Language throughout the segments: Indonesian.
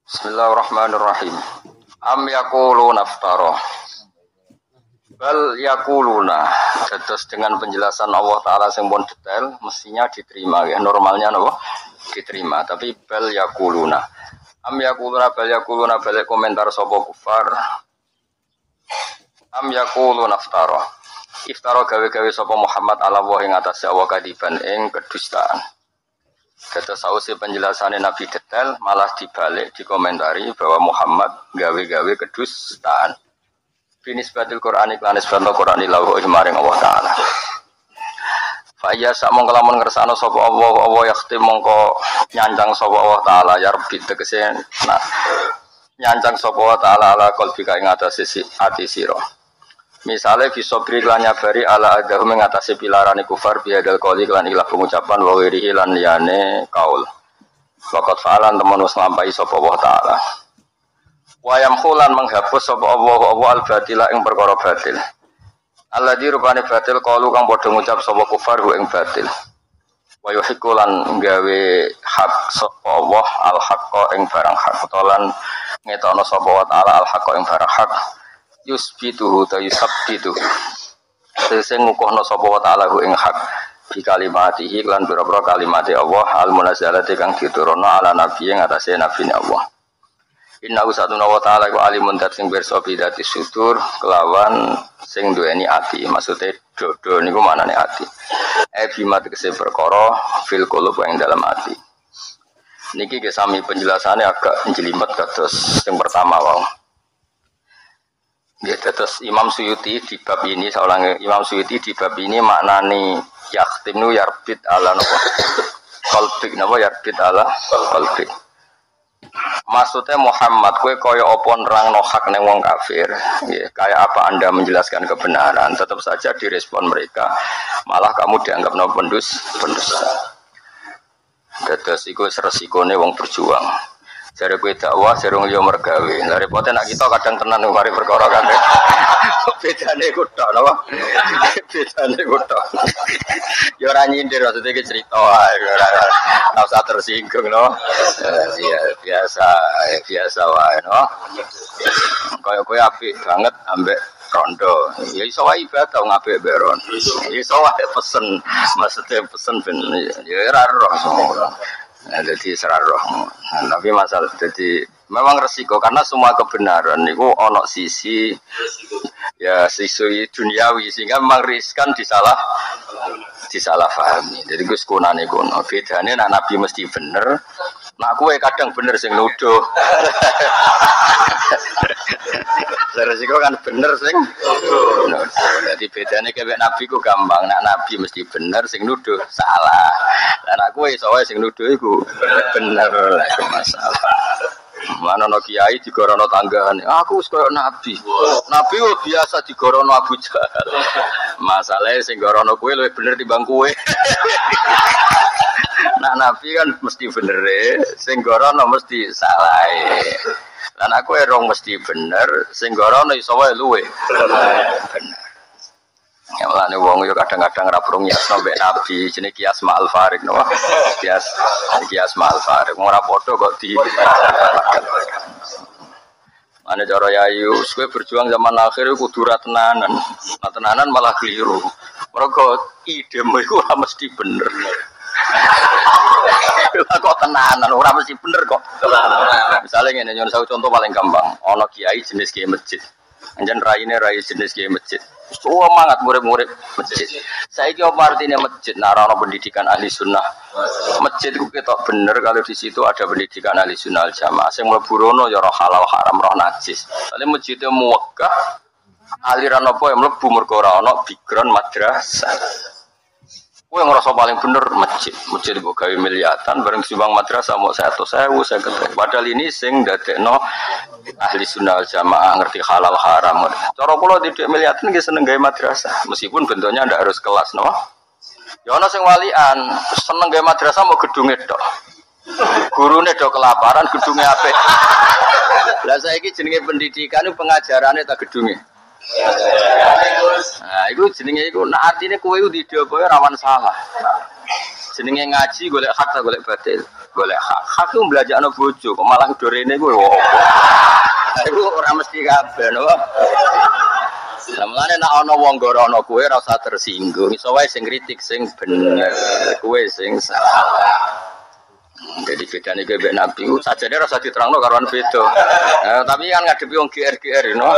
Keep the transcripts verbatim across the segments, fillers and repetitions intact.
Bismillahirrahmanirrahim. Am yaquluna naftara. Bal yaquluna. Terus dengan penjelasan Allah Ta'ala yang pun detail, mestinya diterima ya. Normalnya apa? Diterima. Tapi bal yaquluna. Am yaquluna bal yaquluna balik komentar sapa kufar. Am yaquluna naftara. Iftara gawe-gawe sapa Muhammad ala wa ing atase Allah kadiban ing kedustaan. Kata sausi penjelasannya Nabi detail malah dibalik dikomentari bahwa Muhammad gawe-gawe kedustaan. Finisbatil Qur'ani lan nisbatul Qur'ani lahu maring Allah Ta'ala. Fa iya sak mongko lamun ngersano sapa Allah Allah yakhtim mongko nyancang sapa Allah Ta'ala ya Rabbi tegese nah nyancang sapa Allah Ta'ala ala qalbika ing atase ati sira. Misalnya bisobri lan nyabari ala adahum mengatasi pilarane kufar biadal qoli lan ilah pengucapan wa wirihi lan liyane kaul. Waqat fa'alan temen wis nglampahi sapa Allah Ta'ala. Wa yamkhulan menghapus sapa Allah Allah al-batila ing perkara batil. Alladzi rupane batil qalu kang padha ngucap sapa kufar hu ing batil. Wa yuhiqulan gawe hak sapa Allah al-haqqa ing barang hak utalan ngetokno sapa wa Ta'ala al-haqqa ing barang hak. Yusbituhu ta yusabbitu sing ngukuhna sapa wa ta'ala ing hak bi kalimatihi lan pira-pira kalimate Allah al munazzalati kang diturunno ala nabi ing atase nabi Allah. Inna usatuna wa ta'ala ku alimun dat sing pirsa bidati sudur kelawan sing duweni ati maksude dodo niku manane ati e bima tegese perkara fil qulub ing dalam ati niki ge sami penjelasannya agak njelimet kados sing pertama wae. Ya, terus Imam Suyuti di bab ini seorang Imam Suyuti di bab ini maknani yaktinu yarbit ala napa qalbik napa yarbit ala qalbik. Maksudnya Muhammad kowe kaya apa nerangno hak ning wong kafir, nggih, kaya apa Anda menjelaskan kebenaran, tetap saja direspon mereka malah kamu dianggap napa pendus, pendusta. Terus iku resikone wong berjuang. Jare kowe dakwah serung yo mergawe. Lah repote nek kita kadang tenan mari perkara kabeh. Bedane ku tok napa? Bedane ku tok. Yo ora nyindir maksudnya iki cerita wae ora ora usah tersinggung no. Ya biasa, ya biasa wae no. Kaya kowe apik banget ambek rondo. Ya iso wae ibadah ngapik mbek rondo. Iso wae pesen, maksudnya pesen ben ya ora roh semua. Nah, jadi seraroh. Nah, tapi masalah jadi memang resiko karena semua kebenaran itu ono sisi ya sisi duniawi sehingga memang riskan disalah disalahfahami. Jadi gus kunane kuno bedane nak nabi mesti bener, nak kue kadang bener sing nuduh. Resiko kan bener sing nuduh. Jadi bedane kebek nabi ku gampang, nak nabi mesti bener sing nuduh salah. Dan aku iso wae sing nuduh iku bener lah masalah. Mana no kiai digorono tanggane. Aku wis koyo nabi. Nabi wo biasa digorono Abu Jahal. Masalahe sing gorono kowe luwih bener timbang kowe. Nah nabi kan mesti bener e, sing gorono mesti salah e. Lan aku erong mesti bener, sing gorono iso wae luwih bener. Ya melane wong yo kadang-kadang ra prung ya sampe nabi jenenge kias ma'al farid no. Kias kias ma'al farid ora padha kok di. Ane cara yayu kowe berjuang zaman akhir kudu ra tenanan. Nah tenanan malah keliru. Mergo idemu iku ora mesti bener. Lah kok tenanan ora mesti bener kok. Misale ngene nyon sawu contoh paling gampang, ana kiai jenis kiai masjid. Anjen raine rai jenis kiai masjid. Semua semangat murid-murid masjid. Saiki apa artinya masjid? Narana pendidikan ahli sunnah. Masjid itu ketok bener kalau di situ ada pendidikan ahli sunnah jamaah. Sing mlebu rono ya roh halal haram roh najis. Soale masjid e muwekah aliran apa yang mlebu mergo ora ana background madrasah. Kowe ngrasa paling bener masjid. Masjid kok gawe miliatan bareng simbang madrasah mau seratus ribu saya kata. Padahal ini sing dadekno ahli sunnah jamaah ngerti halal haram. Cara kula didik miliatan nggih seneng gawe madrasah, meskipun bentuknya ndak harus kelas no. Ya ana sing walian seneng gawe madrasah mau gedunge tok. Gurune do kelaparan gedunge apik. Lah saiki jenenge pendidikan pengajarane ta gedunge. Nah, itu jenenge iku nah artine kowe iku didopo rawan salah. Jenenge ngaji golek hak ta golek batil. golek hak. Hak ku mblajekno bojo kok malah dorene ku opo. Iku ora mesti kabeh no. Lah mulane nek ana wong gorono kowe ora usah tersinggung. Iso wae sing kritik sing bener, kowe sing salah. Jadi bedane kowe mbek Nabi ku sajane ora usah diterangno karoan beda. Eh, tapi kan ngadepi wong G R G R no.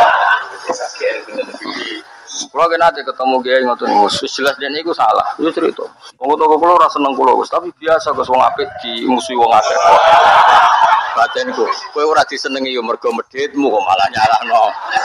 Kalau kena nanti ketemu kiai ngotot musuh jelas dia itu salah, itu cerita. Wong toko kulo rasa seneng kulo, tapi biasa gus wong apik di musuh wong akeh. Baten ku, kowe ora disenengi yo mergo medhitmu kok malah nyalahno.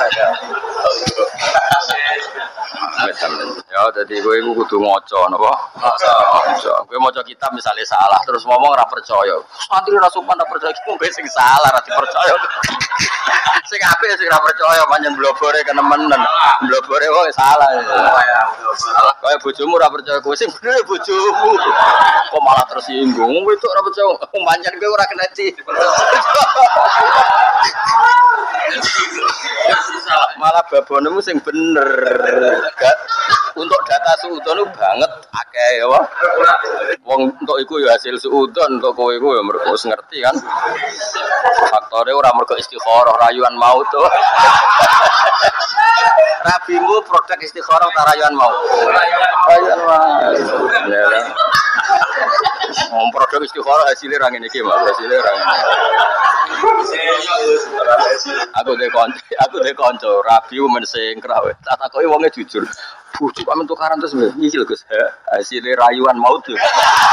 Ya dadi kowe iku kudu maca napa? Maca. Kowe maca kitab misale salah terus ngomong ora percaya. Santri ora sopan ora percaya kowe sing salah ora dipercaya. Sing apik sing ora percaya pancen blobore kenemenen. Blobore wong salah. Kaya bojomu ora percaya kowe sing bener bojomu. Kok malah tersinggung. Kowe itu ora percaya pancen kowe ora kena ci. Malah babonemu sing bener. Untuk data suudon banget akeh ya wah. Wong untuk iku ya hasil suudon untuk kowe iku ya mergo ngerti kan. Faktore ora mergo istikharah rayuan maut to. Rabimu produk istikharah ta rayuan maut. Rayuan maut. Ya. Om produk istikharah hasilnya ra ngene iki, Mas. Hasilnya ra ngene. Aku de konco, aku de konco rabi men sing krawe. Tak takoki wonge jujur. Bujuk amen tukaran terus iki lho Gus. Hasilnya rayuan maut yo.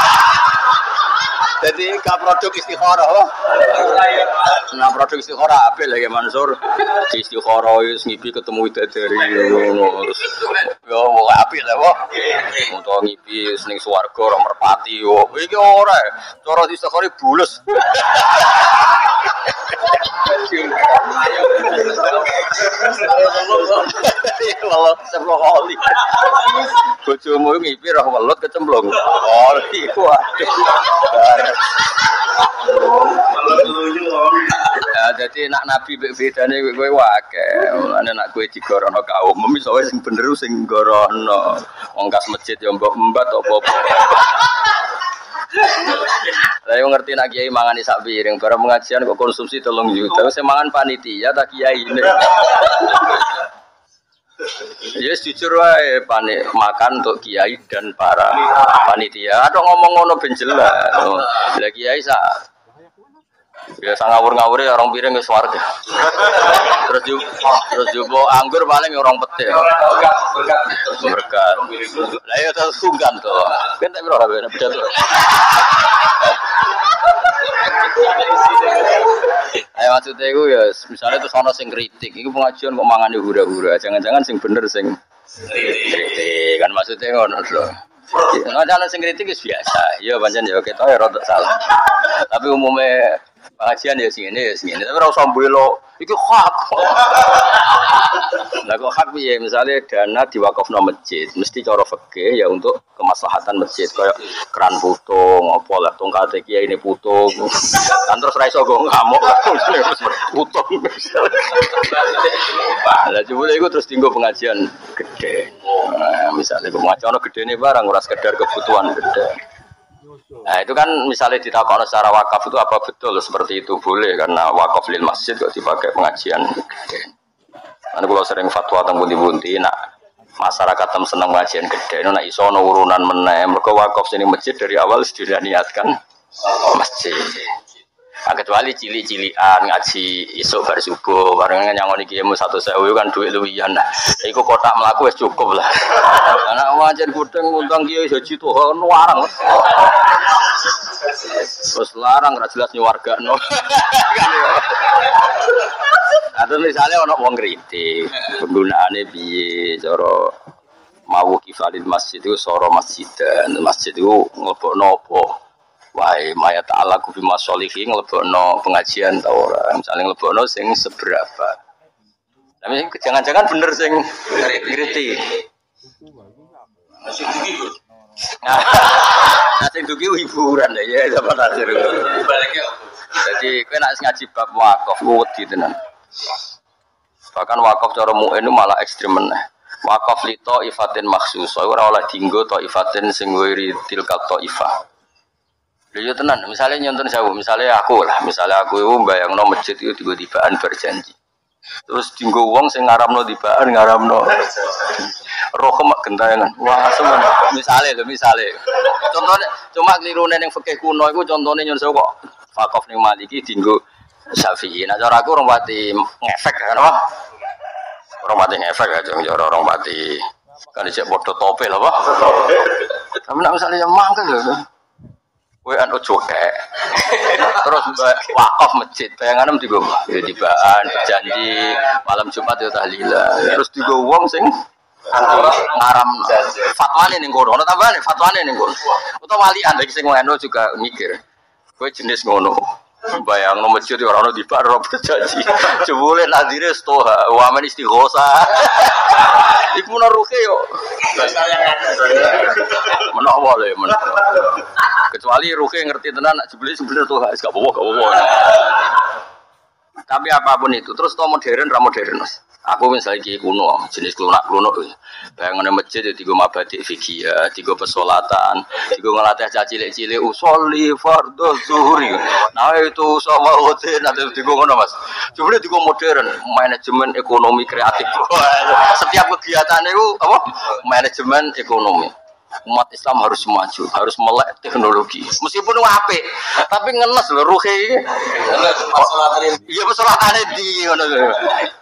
Jadi ka produk istikharah. Nah produk istikharah apik lagi Mansur. Istikharah wis ngipi ketemu widadari ngono. Yo apik lho kok. Untuk ngipi ning swarga ora merpati yo. Iki ora. Cara istikharah bulus. Walau sebelum kali, bojomu ngipi roh welut kecemplung. Oh, iku waduh. Ya, jadi nak nabi bedane kowe wae. Ana nak kowe digorono kaum, iso wae sing bener sing gorono. Wong kas masjid yo mbok embat apa-apa. Saya ngerti nak kiai mangan sak piring, barang pengajian kok konsumsi telung juta. Saya mangan panitia tak kiai ini. Yes jujur wae panik makan untuk kiai dan para panitia. Ada ngomong ngono ben jelas. Lah kiai sak biasa ngawur-ngawure orang piring wis warga. Terus juga terus juga anggur paling orang pete. Berkat. Lah ya terus sungkan to. Ben tak piro beda to. Ayo maksudnya itu ya, misalnya itu sono sing kritik, itu pengajian kok mangan di hura-hura, jangan-jangan sing bener sing kritik, kan maksudnya ngono loh. Nah, jangan sing kritik itu biasa, ya pancen ya kita ya rodok salah. Tapi umumnya pengajian ya sini ya sini, tapi ora usah mbelo, iki hak. Lah kok hak piye? Misalnya dana diwakafno masjid, mesti cara fikih ya untuk kemaslahatan masjid, kayak keran putung, apa lah tongkat kiai ini putung. Kan terus ra iso go ngamuk terus putung. Lah jebule iku terus dienggo pengajian gede. Nah, misalnya pengajian ono gedene barang ora sekedar kebutuhan gede. Nah itu kan misalnya ditakoni secara wakaf itu apa betul seperti itu boleh karena wakaf lil masjid kok dipakai pengajian. Kan kalau sering fatwa tentang bunti-bunti, nak masyarakat tem seneng pengajian gede, nak iso ono urunan meneh, mergo wakaf sini masjid dari awal sudah niatkan masjid. Nah, kecuali cilik-cilikan ngaji isuk bar subuh, bareng nyangoni kiaimu satu sewu kan duit luwihan. Iku kotak mlaku wis cukup lah. Anak wajan gudeng ngundang kiai haji tuh warang. Terus larang ra jelas nyuwargano. Atau misalnya ono wong kritik, penggunaane piye cara mau kifalil masjid itu soro masjid dan masjid itu nglebokno apa? Wahai maya ta'ala kufi masolihi ngelebokno pengajian ta ora misalnya ngelebokno sing seberapa tapi jangan-jangan bener sing kritik nah sing dugi hiburan ya sama nasir jadi kowe nek ngaji bab wakaf wedi tenan bahkan wakaf cara mu'in itu malah ekstrem meneh wakaf li taifatin makhsus ora oleh dienggo taifatin sing wiri tilka taifah. Lho yo tenan, misalnya nyonton sewu, misalnya aku lah, misalnya aku itu bayangno masjid itu tiba-tibaan berjanji. Terus dinggo wong sing ngaramno tibaan ngaramno. Roh kemak gentayangan. Wah, semen. Misale lho, misale. Contohnya cuma klirune ning fikih kuno iku contone nyun sewu kok Fakof ning Maliki dinggo Syafi'i. Nah cara aku orang pati ngefek kan apa? Orang pati ngefek aja, cara orang pati kan dicek bodoh topel apa? Tapi nak misalnya mangkel lho. Kowe anu cokek. Terus wakaf masjid, bayangan em digo tibaan berjanji malam Jumat yo tahlilan. Terus digo wong sing ngaram fatwane ning kono. Ono tambahane fatwane ning kono. Utawa walian iki sing ngono juga mikir. Kowe jenis ngono. Bayangno masjid ora ono tibaan ora berjanji. Jebule nadire stoha, wa men istighosa. Iku naruke yo. Menawa le men. Kecuali ruke ngerti tenan nak jebule sebenarnya tuh gak apa-apa, gak apa-apa. Tapi apapun itu, terus to modern ra modern, Mas. Aku misalnya ki kuno, jenis klunak-klunuk. Bayangane masjid ya tiga mabadi fikih, tiga pesolatan, tiga ngelatih cah cilik-cilik usolli fardhu zuhri. Nah itu sama hotel nanti tiga ngono, Mas. Jebule tiga modern, manajemen ekonomi kreatif. Setiap kegiatan itu apa? Manajemen ekonomi. Umat Islam harus maju, harus melek teknologi. Meskipun apik, tapi ngenes lho ruhe iki. Ngenes masalatane. Iya masalatane di ngono lho.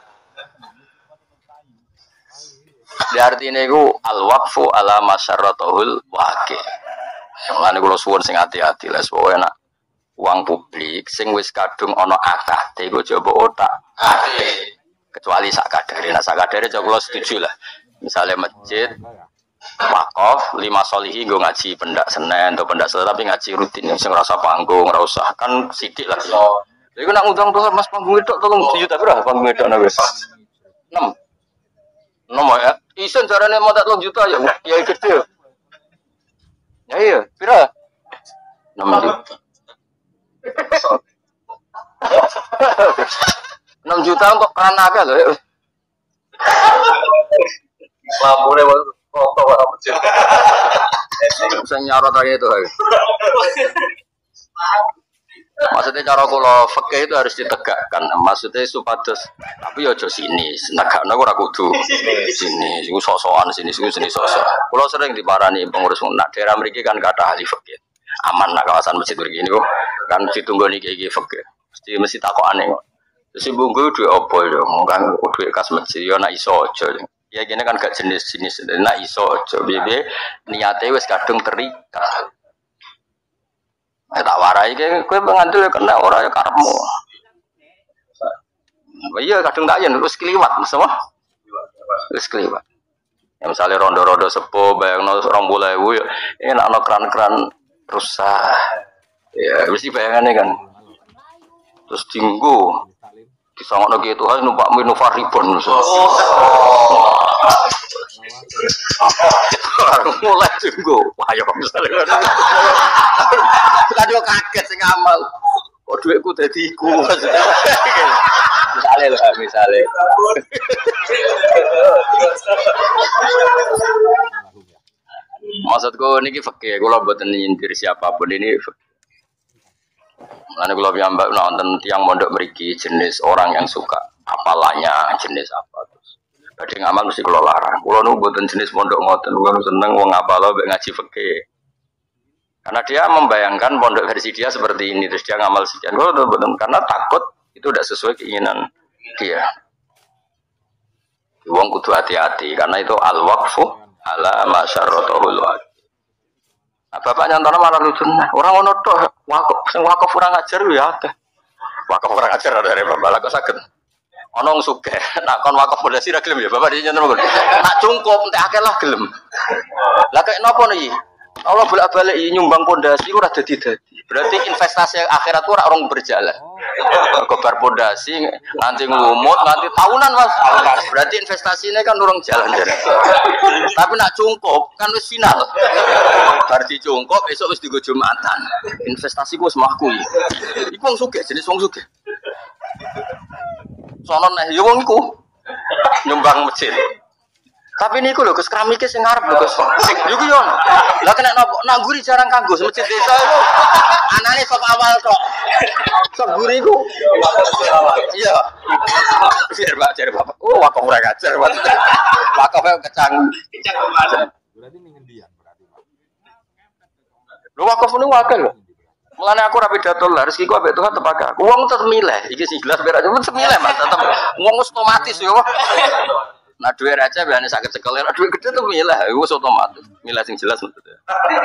Di artine iku al-waqfu ala masyarratul waqi'. Mulane kula suwun sing ati-ati les pokoke nak uang publik sing wis kadung ana akate iku coba otak ati. Kecuali sak kadare. Nah sak kadare kula setuju lah. Misalnya masjid wakaf lima solihi gue ngaji pendak Senin atau pendak Selasa tapi ngaji rutin yang sing rasa panggung ora usah kan sithik lah. Lha iku nak ngundang tuh Mas panggung itu tolong juta berapa panggung itu ana wis. enam. enam ya. Isen carane mau tak tolong juta ya. Ya gede. Ya iya, pira? enam juta. enam juta untuk keran akeh lho. Lampune foto apa masjid. Saya nyarot aja itu. Maksudnya cara kula fikih itu harus ditegakkan. Maksudnya supados tapi ya aja sini, negakno ora kudu sini. Iku sok-sokan sini, iku sini sok-sok. Kula sering diparani pengurus nak daerah mriki kan kata ahli fikih. Aman nak kawasan masjid mriki niku kan ditunggu niki iki fikih. Mesti mesti takokane kok. Terus bungku duwe apa yo? Kan duwe kas masjid yo nak iso aja. Ya gini kan gak jenis-jenis, nah iso aja, bibi niatnya wes kadung terikat. Ya tak warai, kue pengantul ya kena orang ya karmu. Iya kadung tak yen, terus keliwat, semua, terus keliwat. Ya misalnya rondo-rondo sepo, bayang no orang boleh gue, ini nak no keran-keran rusak, ya mesti bayangannya kan. Terus tinggu. Disangok lagi itu kan numpak minufar ribon mulai tunggu ayo misalnya kan kaget sing amal kok duitku dadi iku misalnya lah misalnya maksudku niki fikih kula mboten nyindir siapapun ini Lalu kalau piyambak nonton tiang mondok mriki jenis orang yang suka apalanya jenis apa terus. Badhe ngamal mesti kula larang. Kula nu mboten jenis mondok ngoten, kula seneng wong apalo mek ngaji fikih. Karena dia membayangkan pondok versi dia seperti ini terus dia ngamal sekian. Kula mboten karena takut itu tidak sesuai keinginan dia. Wong kudu hati-hati karena itu al-waqfu ala masyarratul waqi'. Nah, bapak nyantana malah lucu nah. Orang ono tok wakaf, sing wakaf ora ngajar ya akeh. Wakaf ora ngajar dari bapak lah kok saged. Ono wong sugih, nak kon wakaf fondasi ra gelem ya bapak dia nyantana. Nak cungkup entek akeh lah gelem. Lah kaya napa niki? Allah bolak-balik nyumbang pondasi ora dadi-dadi. Berarti investasi akhirat ora orang berjalan. Kobar pondasi nanti ngumut nanti tahunan Mas. Berarti investasinya kan orang jalan jalan. Tapi nak cungkup kan wis final. Berarti cungkup besok wis digo Jumatan. Investasi ku wis mlaku. Iku wong sugih jenis wong sugih. Sono neh ya wong iku nyumbang masjid. Tapi niku lho Gus keramike sing ngarep lho Gus. Sing niku yo. Lah kena nak guri jarang kanggo masjid desa iku. Anane sop awal tok. Sop guri iku. Iya. Biar Pak jar Bapak. Oh wakaf ora kacer. Wakaf kecang. Kecang kemana? Berarti ning ngendian berarti Pak. Lho wakaf niku wakil lho. Mulane aku ra pidato lah rezeki ku ambek Tuhan tepake aku. Wong tetep milih. Iki sing jelas berak tetep milih Mas tetep. Wong otomatis yo. Nah duit aja biasanya sakit sekali, nah duit gede tuh milah, itu otomatis, milah sing jelas maksudnya.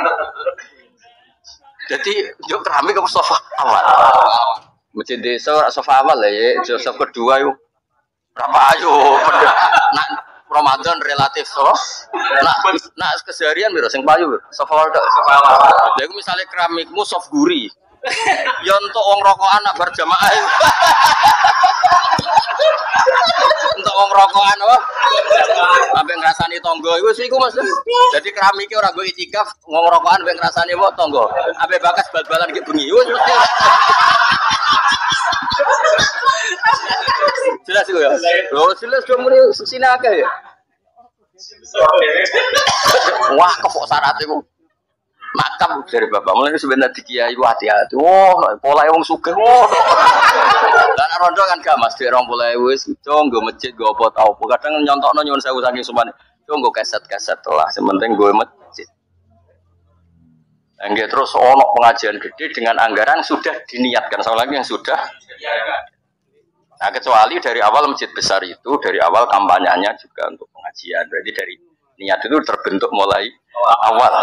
Jadi yuk keramik ke sofa awal, masjid desa sofa awal lah ya, sofa kedua yuk, berapa ayo, nak Ramadan relatif so, nak nak keseharian biro, sing payu sofa awal, sofa awal. Jadi misalnya keramikmu soft guri, ya untuk orang rokokan nak berjamaah. Untuk wong rokokan apa? Sampai ngrasani tangga iku iku Mas. Jadi keramike ora nggo itikaf, wong rokokan sampai ngrasani apa tangga. Sampai bakas bal-balan iki bengi. Wis mesti. Jelas iku ya. Lho jelas do muni sesine akeh ya. Wah, kok syarat iku. Makam dari bapak mulai sebenarnya dikiai hati-hati. Oh, pola yang suka. Oh, dan rondo kan gak mas di orang pola wis. Cong, gue masjid, gue apa tau. Kadang nyontok nyuwun saya saking suman. Cong, gue keset-keset lah. Sementing gue masjid. Enggak terus ono pengajian gede dengan anggaran sudah diniatkan. Soalnya lagi yang sudah. Nah kecuali dari awal masjid besar itu dari awal kampanyenya juga untuk pengajian. Berarti dari niat itu terbentuk mulai awal.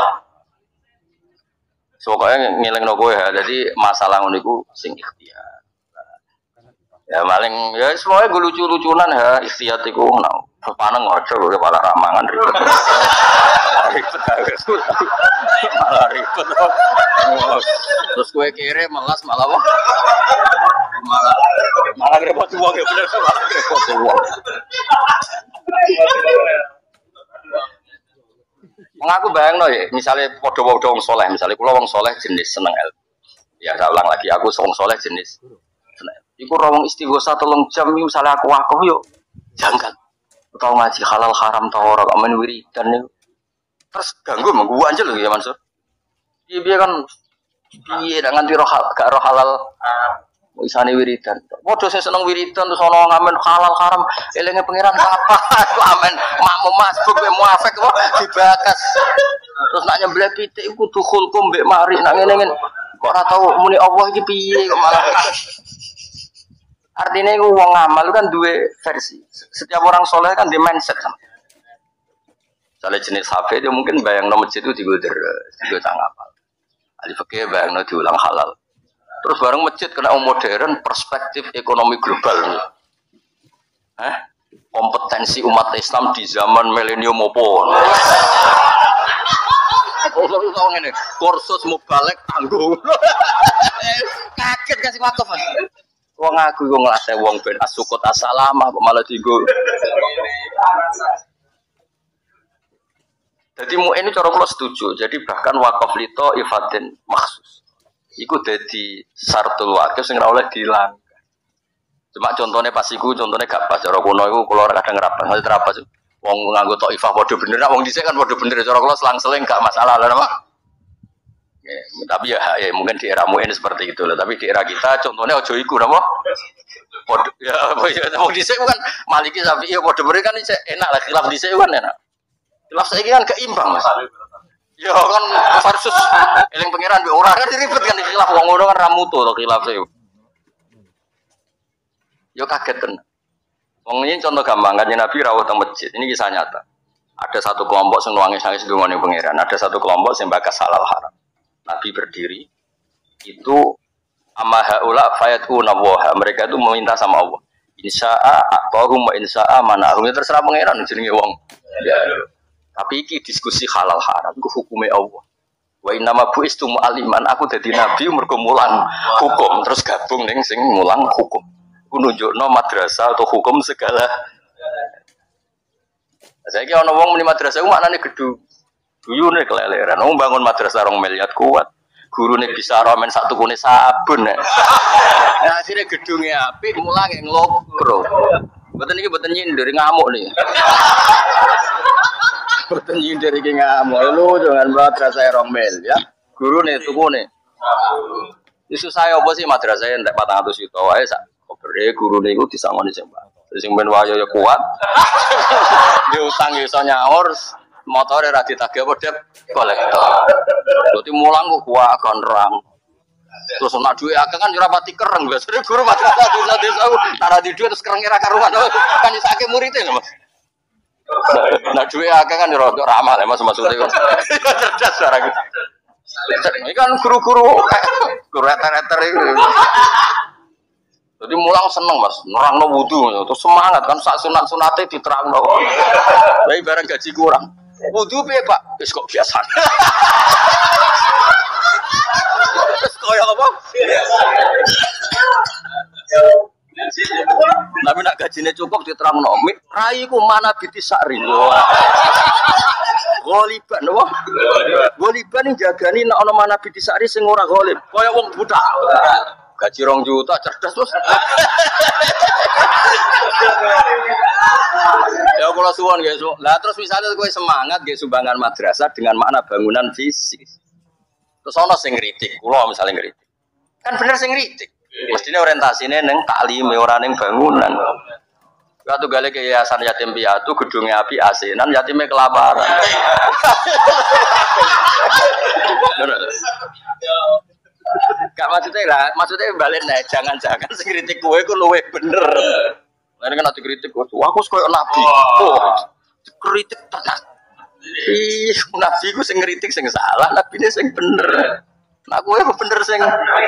Pokoknya ngiling no gue ya, jadi masalah uniku sing ikhtiar. Ya paling ya semuanya gue lucu-lucunan ya ikhtiar itu, nah paneng ngojo gue malah ramangan ribet, ribet malah ribet, terus gue kira malas malah wah, malah malah repot uang ya bener malah repot uang. Mengaku bayang no ya, misalnya podo-podo wong soleh, misalnya kalau wong soleh jenis seneng el, ya saya ulang lagi, aku wong soleh jenis seneng. Iku rawong istighosa tolong jam, misalnya aku aku yuk janggal, tau ngaji halal haram tau orang amen wiridan nih, terus ganggu emang gua aja loh ya Mansur. Iya dia kan, iya dengan tiro gak roh halal. Isane wiridan. Padha sing seneng wiridan terus ana ngamen halal haram, elinge pangeran apa? Aku amen makmum masbuk mbek muafik kok dibakas. Terus nak nyembleh pitik iku kudu khulkum mbek mari nak ngene-ngene. Kok ora tau muni Allah iki piye kok malah. Artinya iku wong ngamal kan duwe versi. Setiap orang soleh kan di mindset kan. Misalnya jenis hafid dia mungkin bayangno masjid itu digoder, digo tangapal. Ali fikih bayangno diulang halal. Terus bareng masjid kena modern perspektif ekonomi global. Eh? Kompetensi umat Islam di zaman milenium opo. Oh, tahu ngene, kursus mubalek tanggung. Kaget kasih wakaf. Wong aku iku nglatih wong ben asukut asalamah kok malah dienggo. Jadi mu ini cara kula setuju. Jadi bahkan wakaf lito ifatin maksus. Iku dadi sartul wakaf sing ora oleh dilanggar. Cuma contohnya pas iku contohnya gak pas cara kuno iku kula kadang ngrapas, mesti terapas. Wong nganggo taifah padha bener, wong dhisik kan padha bener cara kula selang-seling gak masalah lho, Pak. Ya, tapi ya, ya mungkin di era mu ini seperti itu lah, tapi di era kita contohnya aja iku napa? Padha ya ya wong dhisik kan Maliki Syafi'i padha bener kan enak lah khilaf dhisik kan enak. Khilaf saiki kan keimbang, Mas. Ya kan versus eling pangeran mbek ora kan diribet kan khilaf wong ngono kan ra mutu to khilaf e. Yo kaget tenan. Wong ini contoh gampang kan Nabi rawuh teng masjid. Ini kisah nyata. Ada satu kelompok sing nangis-nangis ndongane pangeran, ada satu kelompok sing bakas halal haram. Nabi berdiri itu amma haula fayatuna wa mereka itu meminta sama Allah. Insya'a atahum wa insya'a manahum terserah pangeran jenenge wong. Ya. Tapi iki diskusi halal haram ku hukume Allah. Wa inna ma buistu mu'aliman aku dadi nabi mergo mulang hukum terus gabung ning sing mulang hukum. Ku nunjukno madrasah atau hukum segala. Saiki ana wong muni madrasah ku maknane gedung. Guyune keleleran. Wong bangun madrasah rong miliar kuat. Gurune bisa ramen sak tukune sabun. Nah, akhirnya gedungnya apik mulang nglogro. Mboten iki mboten nyindir ngamuk nih. Boten nyindir iki ngamuk. Lu dengan madrasah Romel ya. Gurune tukune. Isu saya apa sih madrasah entek patang atus juta wae sak kobere gurune iku disangoni sing Pak. Sing ben wayo ya kuat. Dia utang ya iso nyaur, motore ra ditagih apa dep kolektor. Dadi mulang kok kuat gondrang. Terus nak duwe akeh kan ora pati kereng, biasane guru madrasah desa-desa ora di duwe terus kerenge ra karuan. Kan isake muridé lho Mas. Nah duwe akeh kan ora ramah lho Mas maksude. Cerdas barang. Ini kan guru-guru guru eter-eter itu. Jadi mulang seneng Mas, nerangno wudu terus semangat kan sak sunat-sunate diterangno. Tapi barang gaji kurang. Wudu piye Pak? Wis kok biasa. Wis koyo apa? Tapi nak gajine cukup diterangno. Rai ku mana biti sakri. Goliban wah. Goliban jagani nek ana mana biti sakri sing ora golib. Koyo wong buta. Gaji rong juta cerdas terus. Ya kalau suwon guys, lah terus misalnya gue semangat guys sumbangan madrasah dengan makna bangunan fisik. Terus ono sing ngritik, kula misalnya ngritik. Kan bener sing ngritik. Mestine orientasine ning taklim ora ning bangunan. Waktu gale ke yayasan yatim piatu gedungnya api A C, nan yatimnya kelaparan. Gak maksudnya lah, maksudnya balik nih, jangan-jangan sing kritik kowe ku luwe bener. Lain kan ada kritik kowe, wah aku koyo nabi. Oh, kritik tenan. Ih, nabi ku sing kritik sing salah, nabine sing bener. Nah kowe ku bener sing.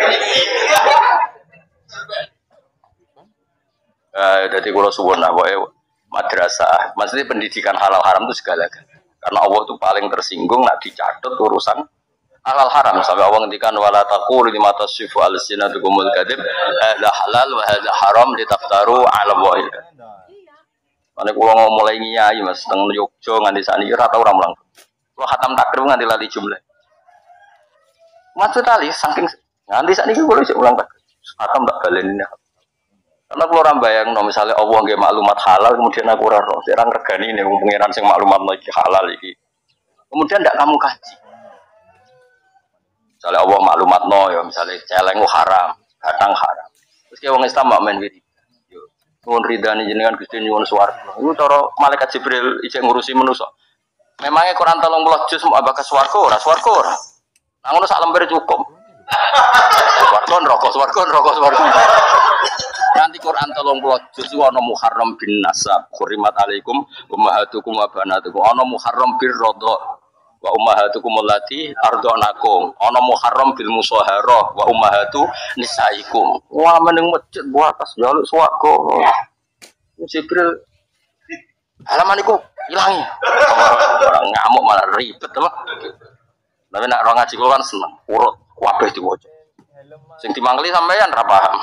Eh, jadi kalau suwon lah, madrasah, maksudnya pendidikan halal haram itu segala-galanya. Karena Allah itu paling tersinggung, nak dicatat urusan halal haram sampai Allah ngendikan wala taqulu lima tasfifu alsinatukumul kadzib hadza halal wa hadza haram litaftaru 'ala Allahi. Mane kula ngomong mulai ngiyai Mas teng Yogya nganti sakniki ora tau ora mulang. Kula khatam takrib nganti lali jumlah. Maksud tali saking nganti sakniki kula isih ulang takrib. Khatam tak baleni. Karena kula ora bayangno misale Allah nggih maklumat halal kemudian aku ora roh, ora ngregani nek wong pangeran sing maklumat iki halal iki. Kemudian ndak kamu kaji. Misalnya Allah maklumat no ya, misalnya celeng haram, batang haram. Terus kayak orang Islam main wiri. Nuwun ridani jenengan Gusti nyuwun swarga. Iku cara malaikat Jibril ijek ngurusi manusa. Memangnya Quran telung puluh juz mau bakas swarga ora? Swarga ora. Nah ngono sak lembar cukup. Swarga neraka, swarga neraka, swarga. Nanti Quran telung puluh juz ana muharram bin nasab, khurimat alaikum ummahatukum wa banatukum. Ana muharram bir radha. Wa ummahatukum allati ardhanakum ana muharram bil musaharah wa ummahatu nisaikum wa meneng masjid buat atas jaluk swarga Jibril halaman iku ilangi ngamuk malah ribet apa tapi nek ora ngaji kan seneng urut kabeh diwaca sing dimangkeli sampean ra paham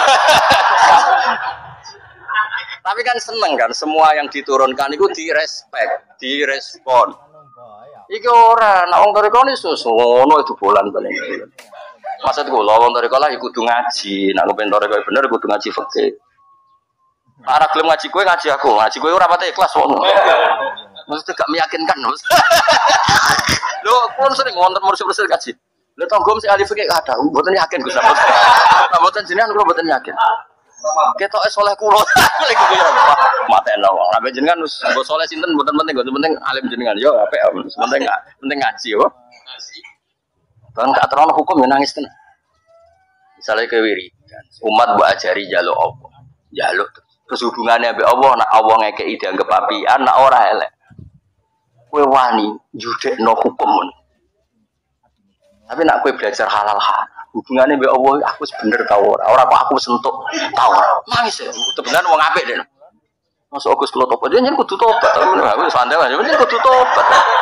tapi kan seneng kan semua yang diturunkan itu direspek direspon. Iki ora, nek wong toriko ni susono itu bulan paling. Maksud kula wong toriko lah kudu ngaji, nek kepen toriko bener kudu ngaji fikih. Ora gelem ngaji kowe ngaji aku, ngaji kowe ora pati ikhlas wong. Mesti gak meyakinkan, Mas. Lho, kula sering wonten mursyid-mursyid ngaji. Lho tanggo mesti ahli fikih ada, mboten yakin Gus. Mboten jenengan kula mboten yakin. Ketok soleh kula. Lagi kira mateno wong. Lah jenengan wis mbok soleh sinten mboten penting, mboten penting alim jenengan yo apik penting penting ngaji yo. Kan gak terang hukum ya nangis tenan. Misale ke wiridan, umat mbok ajari njaluk apa? Njaluk terus hubungane ambek Allah nek Allah ngekeki dianggap apian nek ora elek. Kowe wani judekno hukum. Tapi nek kowe belajar halal haram hubungannya mbek Allah aku bener ta ora ora kok aku sentuk ta ora nangis ya tebenan wong apik den masuk Agus kula tobat yen kudu tobat aku santai aja yen kudu tobat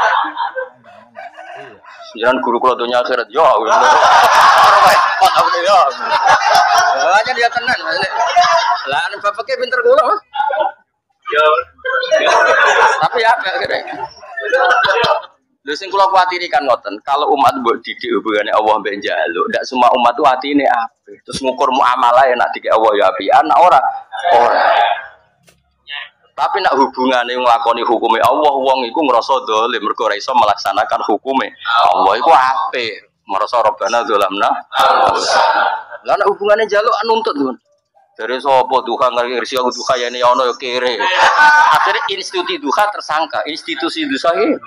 jangan guru kula dunya akhirat yo ora wae aku yo hanya dia tenan lah nek bapake pinter kula yo tapi apik kene lho sing kula kuwatiri kan ngoten, kalau umat mbok didik hubungane Allah mbek njaluk, ndak semua umat tuh atine apik. Terus ngukur muamalah nek dikek Allah ya apian, ora ora. Tapi nak hubungane nglakoni hukume Allah wong iku ngrasa dolim mergo ora iso melaksanakan hukume Allah iku apik. Merasa Rabbana dzalamna. Lah nak hubungane njaluk nuntut ngono. Dari sapa duha ngerti aku duha ya ono yo kere. Akhirnya institusi duha tersangka, institusi duha iki.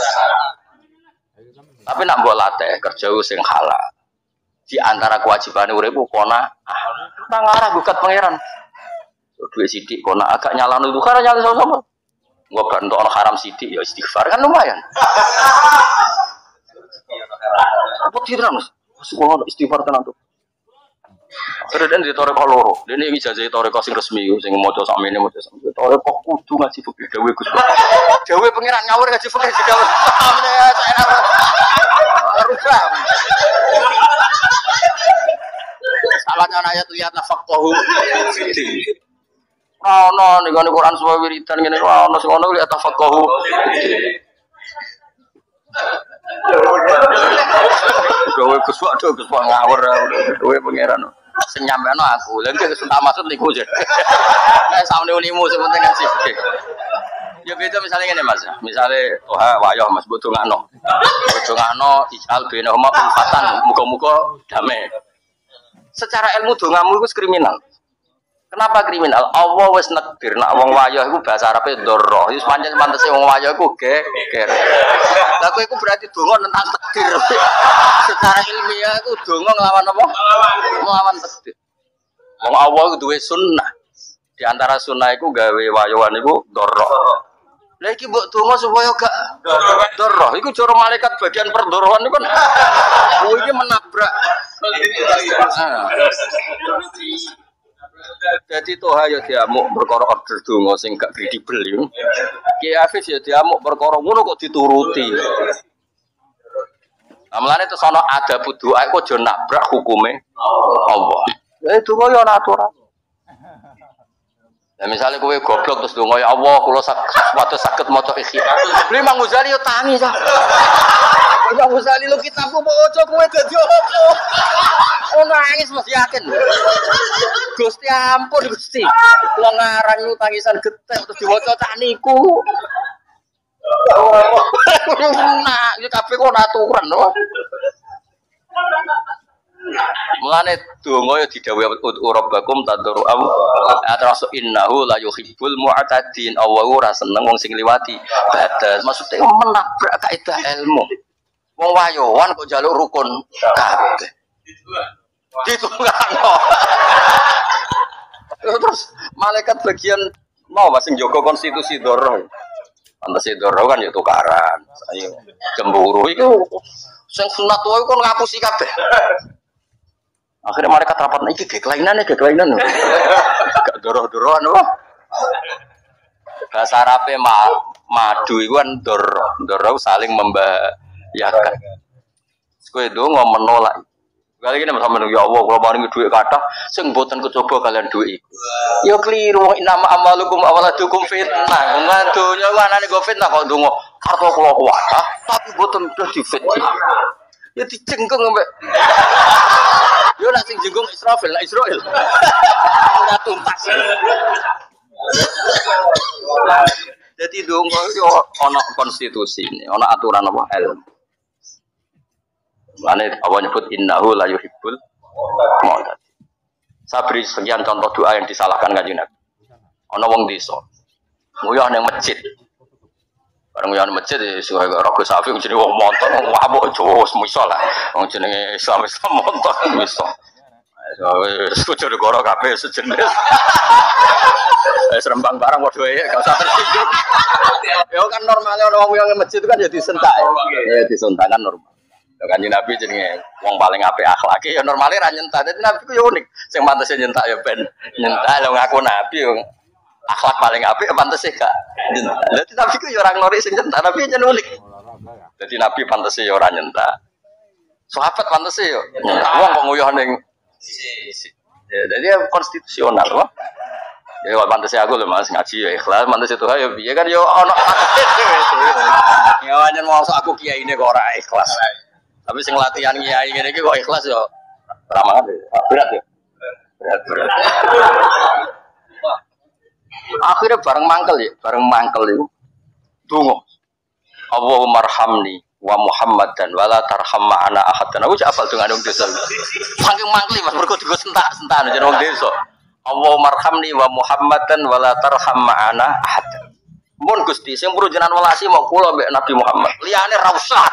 Tapi nak mbok latih kerja sing halal. Di antara kewajibane urip kona nang arah gugat pangeran. Duit sidik kona agak nyalano itu karena nyala sama-sama. Gua bantu orang haram sidik ya istighfar kan lumayan. Apa tidak mas? Sekolah istighfar tenan tuh. Kemudian di toreko loro. Ini bisa jadi toreko sing resmi, sing mau coba sama ini mau coba sama. Toreko kudu ngaji fikih dawe gus. Dawe pengiran ngawur ngaji fikih dawe. Amne saya rubah. Salahnya ayat lihatlah faktohu. Ana ning ngene Quran suwe wiridan ngene ana sing ono lihat tafaqahu. Kowe kusuk ado kusuk ngawur kowe pangeran. Sing nyampeno aku. Lha iki tak maksud niku je. Nek sampe ulimu sing penting ngaji. Ya beda misalnya ngene Mas. Misale toha wayah Mas mbok dongakno. Dongakno ijal bina huma ulfatan muga-muga damai. Secara ilmu dongamu iku kriminal. Kenapa kriminal? Allah wis nekdir nek wong wayah iku bahasa Arabe dzarrah. Wis pancen pantese wong wayah iku geger. Lah kowe iku berarti donga tentang takdir. Secara ilmiah iku donga nglawan apa? Nglawan takdir. Wong Allah iku duwe sunnah. Di antara sunnah iku gawe wayahan iku dzarrah. Lah iki mbok donga supaya gak dzarrah. Iku cara malaikat bagian perdorohan iku kan. Oh iki menabrak. Jadi toha ya diamuk perkara order donga sing gak kredibel yo. Ki Hafiz ya diamuk perkara ngono kok dituruti. Amlane terus ana adab doa kok aja nabrak hukume Allah. Eh donga yo ana aturan. Ya misalnya kowe goblok terus donga ya Allah kula suatu saged maca ikhya. Lha Imam Ghazali yo tangi ta. Imam Ghazali lu kitabku kok ojo kowe dadi opo. Oh nangis mesti yakin. Gusti ampun Gusti. Wong ngarang lu tangisan getek terus diwaca cak niku. Nah, iki kabeh kok aturan lho. Mulane donga ya didhawuhi urabbakum tadru'am atrasu innahu la yuhibbul mu'tadin. Allah ora seneng wong sing liwati batas. Maksudnya menabrak kaidah ilmu. Wong wayowan kok njaluk rukun kabeh. Ditungakno. Terus malaikat bagian mau masing jaga konstitusi doro. Antase doro kan ya tukaran. Ayo cemburu iku sing sunat wae kon ngapusi kabeh. Akhirnya malaikat rapat iki geklainane geklainan. Gak doro-doroan apa? Bahasa Arabe ma, madu iku kan doro. Doro saling membahayakan. Kowe ndonga menolak. Kali ini sama ya Allah kalau paling duit kata, sing boten kecoba kalian duit. Ya keliru, nama amalukum awaladukum fitnah. Ngantunya mana nih gue fitnah kalau dungo harta kalau kuasa, tapi boten udah di fitnah. Ya dicengkeng mbak. Yo nak sing jengkung Israfil, nak Israel. Udah tuntas. Jadi dungo yo ono konstitusi ini, ono aturan apa ilmu. Mane Allah nyebut innahu la yuhibbul mu'tadin. Sabri sekian contoh doa yang disalahkan Kanjeng Nabi. Ana wong desa nguyah ning masjid. Bareng nguyah ning masjid iso rogo safi jenenge wong montor wong wabuk jos miso lah. Wong jenenge Islam Islam montor miso. Wis kudu negara kabeh sejenis. Wis rembang barang padha wae gak usah tersinggung. Ya kan normalnya ana wong yang masjid itu kan ya disentak. Ya disentak kan normal. Kanjeng Nabi jenenge wong paling apik akhlake ya normale ra nyentak. Dadi Nabi ku ya unik. Sing pantese nyentak ya ben nyentak lho ngaku Nabi yo akhlak paling apik pantese gak nyentak. Dadi Nabi ku ya ora ngori sing nyentak, tapi yen unik. Dadi Nabi pantese ya ora nyentak. Sahabat pantese yo nyentak. Wong kok nguyuh ning ya dadi konstitusional loh. Ya kok pantese aku lho Mas ngaji ya ikhlas, pantese Tuhan ya piye kan yo ono. Ya anjen mau aku kiai ini kok ora ikhlas. Tapi sing latihan kiai ngene iki kok ikhlas yo. Ramangan berat ya. Berat berat. Akhirnya bareng mangkel ya, bareng mangkel itu. Donga. Allahumma arhamni wa Muhammad dan wala tarham ma'ana ahadan. Aku apal dengan wong desa. Saking mangkli Mas mergo digo sentak-sentak jeneng wong desa. Allahumma arhamni wa Muhammad dan wala tarham ma'ana ahadan. Mun Gusti sing perlu jenengan welasi mau kula mbek Nabi Muhammad. Liyane ra usah.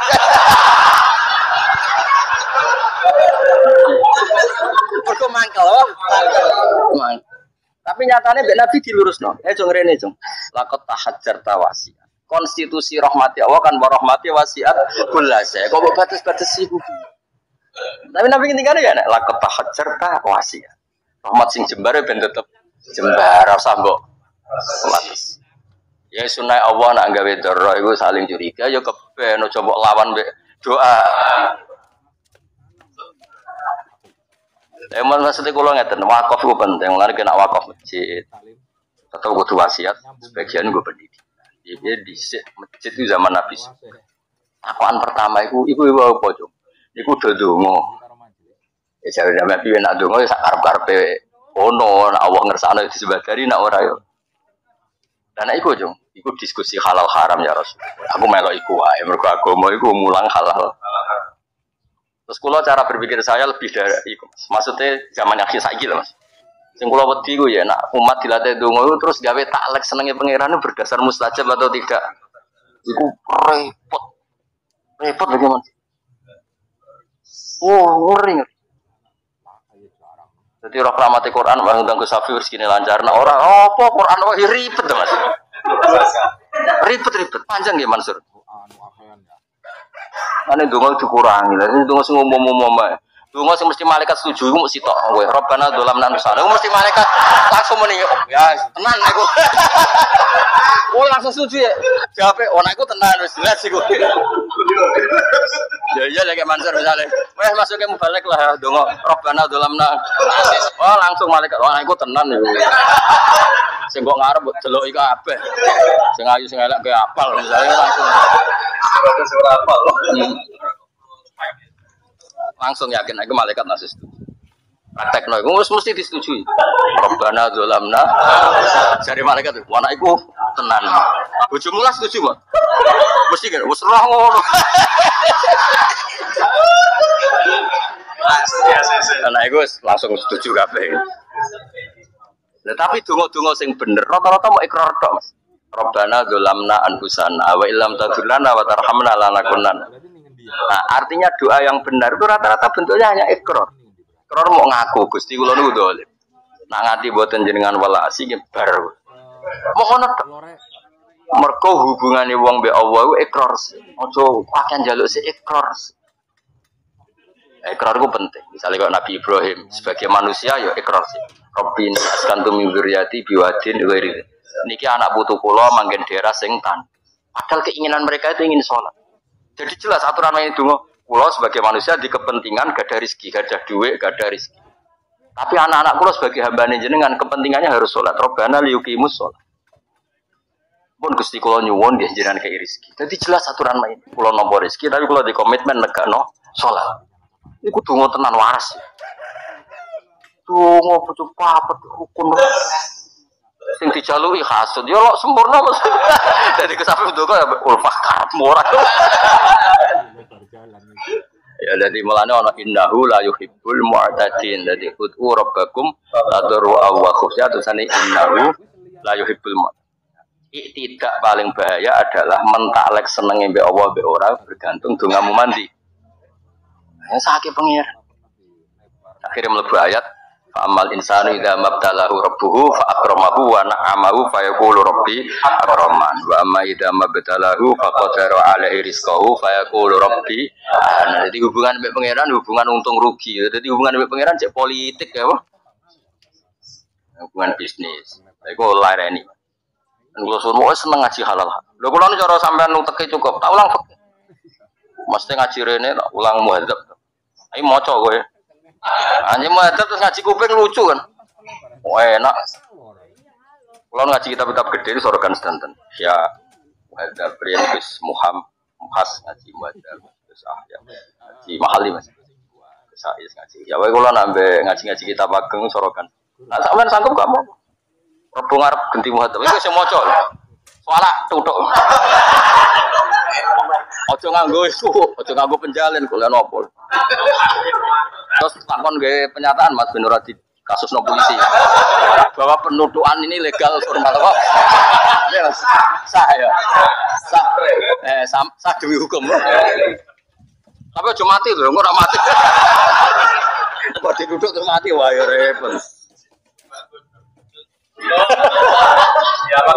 Mergo mangkel oh. Mangkel. Tapi nyatanya mbek Nabi dilurusno. Eh jong rene jong. Laqad tahajjar tawasi. Konstitusi rahmati Allah kan warahmati wasiat kulase. Kok batas-batas iku. Tapi Nabi ngendikane ya nek laqad tahajjar tawasi. Rahmat sing jembar ben tetep jembar ora mbok wates. Ya sunai Allah nak gawe doro iku saling curiga ya keben aja mbok lawan mbek doa. Emang maksudnya kalau ngeten wakaf itu penting, lalu kena wakaf masjid, tetap kudu wasiat, sebagian gue pendidik. Jadi di masjid itu zaman Nabi. Akuan pertama itu, ibu ibu apa cung? Iku dodongo. Ya jadi Nabi nak dongo ya sakar karpe ono, nak Allah ngersana di sebagari nak ora yo. Dan iku cung, iku diskusi halal haram ya Rasul. Aku melok iku wae, mergo agama iku mulang halal. Terus kalau cara berpikir saya lebih dari itu, maksudnya zaman akhir saiki lah mas. Sing kula wedi ku ya, nak umat dilatih donga itu terus gawe taklek senenge pangeran berdasar mustajab atau tidak. Iku repot, repot bagaimana? Oh ngeri. Jadi roh rahmati Quran, bang undang ke Safi rezeki lancar. Nah orang apa Quran wah ribet tuh mas. Ribet ribet panjang ya Mansur. Ane donga dikurangi lah, ini donga sing umum-umum ae. Donga sing mesti malaikat setuju iku mesti tok kowe. Rabbana dzalamna anfusana. Iku mesti malaikat langsung muni, ya tenan iku. Oh langsung setuju ya. Jawabe ono iku tenan wis jelas iku. Ya iya lek Mansur misale. Wes masuke mubalek lah donga Rabbana dzalamna. Oh langsung malaikat ono iku tenan iku. Sing kok ngarep mbok deloki kabeh. Sing ayu sing elek ke apal misale langsung. Hmm. Langsung yakin aku malaikat nasi setuju. Praktekno iku mesti disetujui. Rabbana dzalamna. Jare malaikat itu, "Wana iku tenan." Bojomu lah setuju, Mas. Mesti kan wis roh ngono. Anak iku langsung setuju kabeh. Lah tapi donga-donga sing bener rata-rata mau ikrar tok, Mas. Rabbana dzalamna anfusana wa illam taghfir lana wa tarhamna lanakunanna. Nah, artinya doa yang benar itu rata-rata bentuknya hanya ikrar. Ikrar mau ngaku Gusti kula niku dolim. Nak nganti mboten jenengan welasi nggih bar. Mau ngono tok. Mergo hubungane wong mbek Allah iku ikrar. Aja pakaian njaluk sik ikrar. Ikrar itu penting. Misalnya kalau Nabi Ibrahim sebagai manusia ya ikrar sih. Rabbini askantu min dzurriyyati biwadin ghairi. Niki anak putu kula manggen daerah sing tan. Padahal keinginan mereka itu ingin sholat. Jadi jelas aturan ini donga kula sebagai manusia di kepentingan gak ada rezeki, gak ada duit, gak ada rezeki. Tapi anak-anak kula sebagai hambane jenengan kepentingannya harus sholat. Robbana liyuqimus sholat. Pun Gusti kula nyuwun nggih jenengan kei rezeki. Jadi jelas aturan main. Kula nampa rezeki tapi kula di komitmen negakno sholat. Iku donga tenan waras. Donga pucuk papet rukun. Sing dijaluki hasud ya lok sempurna Mas. Dadi kesapi donga ya ulfah karepmu ora. Ya dadi mulane ana innahu la yuhibbul mu'tadin. Dadi ud'u rabbakum tadru wa khufya tusane innahu la yuhibbul mu'tadin. Tidak paling bahaya adalah mentaklek senenge mbek Allah mbek ora bergantung dongamu mandi. Ya sakit pengir. Akhirnya mlebu ayat fa'amal insanu idza mabtalahu rabbuhu fa akramahu wa na'amahu fa yaqulu rabbi akraman wa amma idza mabtalahu fa qadara alaihi rizqahu fa yaqulu rabbi nah, jadi hubungan mbek pangeran hubungan untung rugi. Jadi hubungan mbek pangeran cek politik ya, Pak. Hubungan bisnis. Iku lareni. Kulo semua seneng ngaji halal. Lho kulo cara sampean uteke cukup. Tak ulang fikih. Mesti ngaji rene tak ulang muhadzab. Ayo maca kowe. Anjir muhadzab terus ngaji kuping lucu kan. Oh enak. Kulo ngaji kitab-kitab gede itu sorokan sedanten. Ya muhadzab riyen wis muham khas ngaji muhadzab terus ah ya. Ngaji mahali Mas. Saya ngaji. Ya wae kulo nambe ngaji-ngaji kitab ageng sorokan. Nah sampean sanggup gak mau? Rebung arep genti muhatab. Iku sing maca. Soalnya tutuk. Ojo nganggo iku, ojo nganggo penjalin kula nopo. Terus takon nggih penyataan Mas Ben Radi kasus no polisi. Bahwa penuduhan ini legal formal kok. Ya, sah ya. Sah. Eh, sah, sah demi hukum. Tapi ojo mati lho, ora mati. Kok diduduk terus mati wah ya repot. Ya apa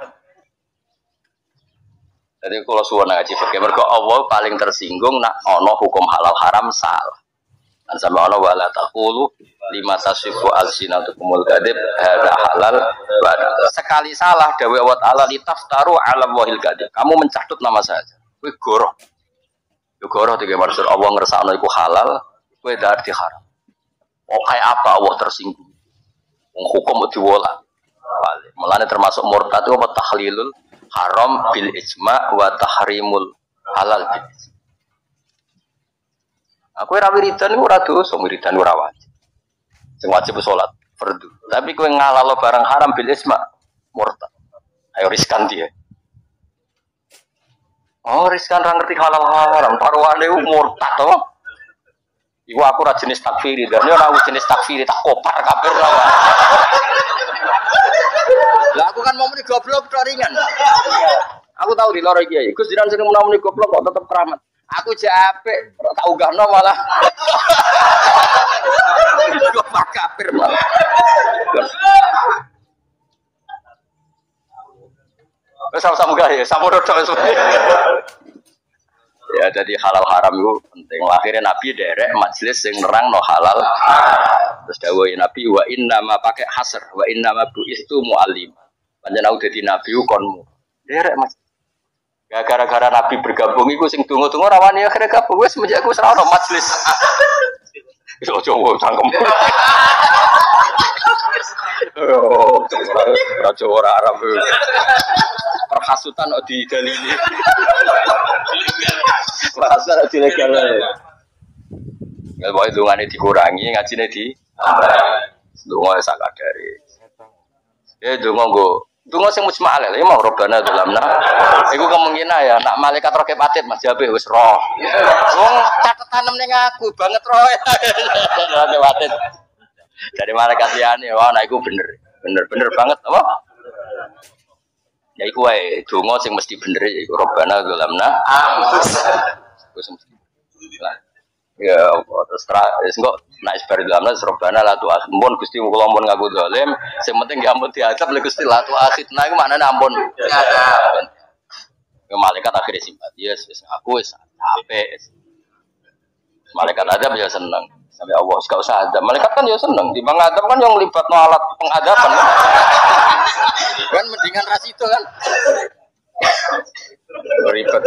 Jadi kalau suwon ngaji fikih mergo Allah paling tersinggung nak ono hukum halal haram salah. Dan sampai ono wala taqulu lima tasifu alsinatukumul kadib hadza halal wa sekali salah dawe wa ta'ala litaftaru ala wahil kadib. Kamu mencatut nama saja. Kowe goroh. Yo goroh tiga maksud Allah ngersakno iku halal, kowe dadi haram. Oh kayak apa Allah tersinggung? Wong hukum diwola. Mulane termasuk murtad itu apa tahlilul haram bil ijma wa tahrimul halal bil ijma. Aku ora wiridan iku ora dosa, wiridan ora wajib. Sing wajib salat fardu. Tapi kowe ngalalo barang haram bil ijma murtad. Ayo riskan dia. Oh, riskan ra ngerti halal haram, taruhane ku murtad to. Iku aku ora jenis takfiri, dan ora jenis takfiri tak kopar kafir ra. Lah aku kan mau muni goblok tok ringan. Aku tahu di loro iki ya. Gus jiran sing muni goblok kok tetep keramat. Aku capek, ora tak ugahno malah. Goblok kafir malah. Wes sama-sama gawe, sama rodok ya jadi halal haram itu penting. Akhirnya Nabi derek majelis sing nerang no halal. Terus dawuhe Nabi wa inna ma pakai hasr wa inna ma buistu muallim. Panjenengan udah di Nabi konmu. Derek Mas. Ya gara-gara Nabi bergabung iku sing tunggu-tunggu rawani akhirnya gabung wis menjak aku ora ono majelis. Wis ojo cangkem. Oh, ora ora Arab. Perhasutan di dalili. Bahasa ilegal. Enggak boleh dungane dikurangi, ngajine di donga sak kadare. Eh donga nggo, donga sing mujmal ya mau robana dalamna. Iku kemungkinan ya nak malaikat roke patit Mas Jabe wis roh. Wong catetan ning aku banget roh. Roke patit. Dari malaikat liyane, wah nek iku bener. Bener-bener banget apa? Ya iku wae donga sing mesti bener ya iku robana dalamna. Lah ya terus terus kok nek isbar dalamna robana la tu ampun Gusti kula ampun ngaku zalim sing penting ya ampun diadab le Gusti la tu akhidna iku maknane ampun diadab. Ya malaikat akhire simpati ya wis aku wis apik. Malaikat adab ya seneng. Sampai Allah enggak usah adab. Malaikat kan ya seneng. Timbang adab kan yang libatno alat pengadaban. Kan mendingan ras itu kan. Ribet.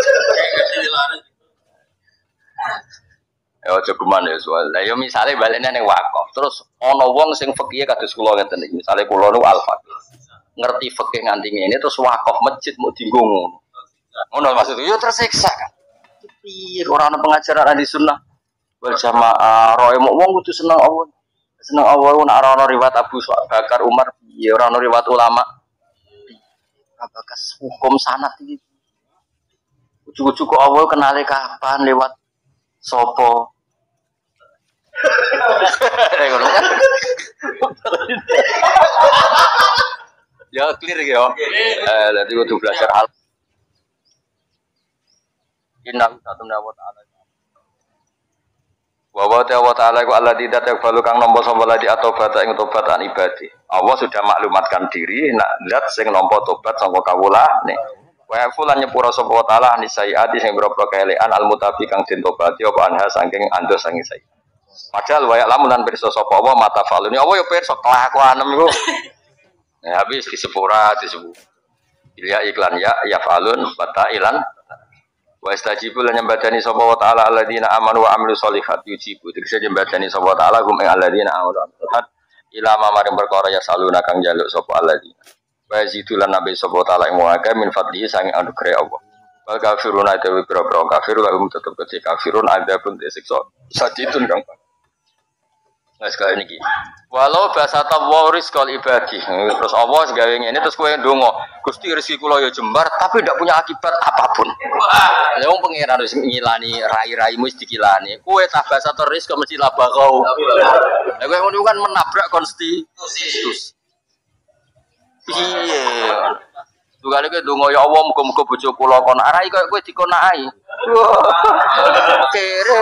Ya aja geman ya soal. Lah yo misale balene ning wakaf, terus ana wong sing fikih kados kula ngeten iki. Misale kula nu al-faqih. Ngerti fikih nganti ngene terus wakaf masjid mau dienggo ngono. Ngono maksudku yo tersiksa kan. Piye ora ana pengajaran ahli sunnah wal jamaah roe mau wong kudu seneng Allah. Seneng Allah nek ora ana riwayat Abu Bakar Umar, ya ora ana riwayat ulama. Abakas hukum sanad iki. Ujug-ujug kok Allah kenale kapan lewat sopo. Ya clear ya. Eh dadi kudu belajar hal. Inna ta'ala wa ta'ala. Wa wa ta'ala ku Allah tidak yakbalu kang nampa sapa ladi atobat ing tobatan ibadi. Allah sudah maklumatkan diri nak lihat sing nampa tobat sangka kawula nih. Wa fulan nyepura sapa taala nisaiati sing boro-boro kaelekan almutafi kang den tobati apa anha saking ando saking saiki. Padahal wa ya'lamu lan pirsa sapa wa mata faluni apa ya pirsa kelakuanem iku. Nah habis disepura disebut. Ilya iklan ya ya falun bata ilan. Wa istajibu lan nyembadani sapa wa taala alladzina amanu wa amilus sholihat yujibu. Dikse nyembadani sapa taala gum ing alladzina amanu ila maring perkara ya saluna kang jaluk sapa alladzina. Wa zidulan nabi sapa taala ing wong akeh min fadli sange anugerah Allah. Wal kafiruna dewe boro-boro kafir lalu tetep kecil kafirun ada pun disiksa saditun kang. Wes kaya niki. Walau bahasa tawaris kal ibadi. Terus Allah gawe ngene terus kowe ndonga, Gusti rezeki kula ya jembar tapi tidak punya akibat apapun. Lah wong pangeran wis ngilani rai-raimu wis dikilani. Kowe tah bahasa teris kok mesti laba kau. Lah kowe ngono kan menabrak konstitusi. Iya. Tukale kowe ndonga ya Allah muga-muga bojo kula kon arai koyo kowe dikonai. Kere.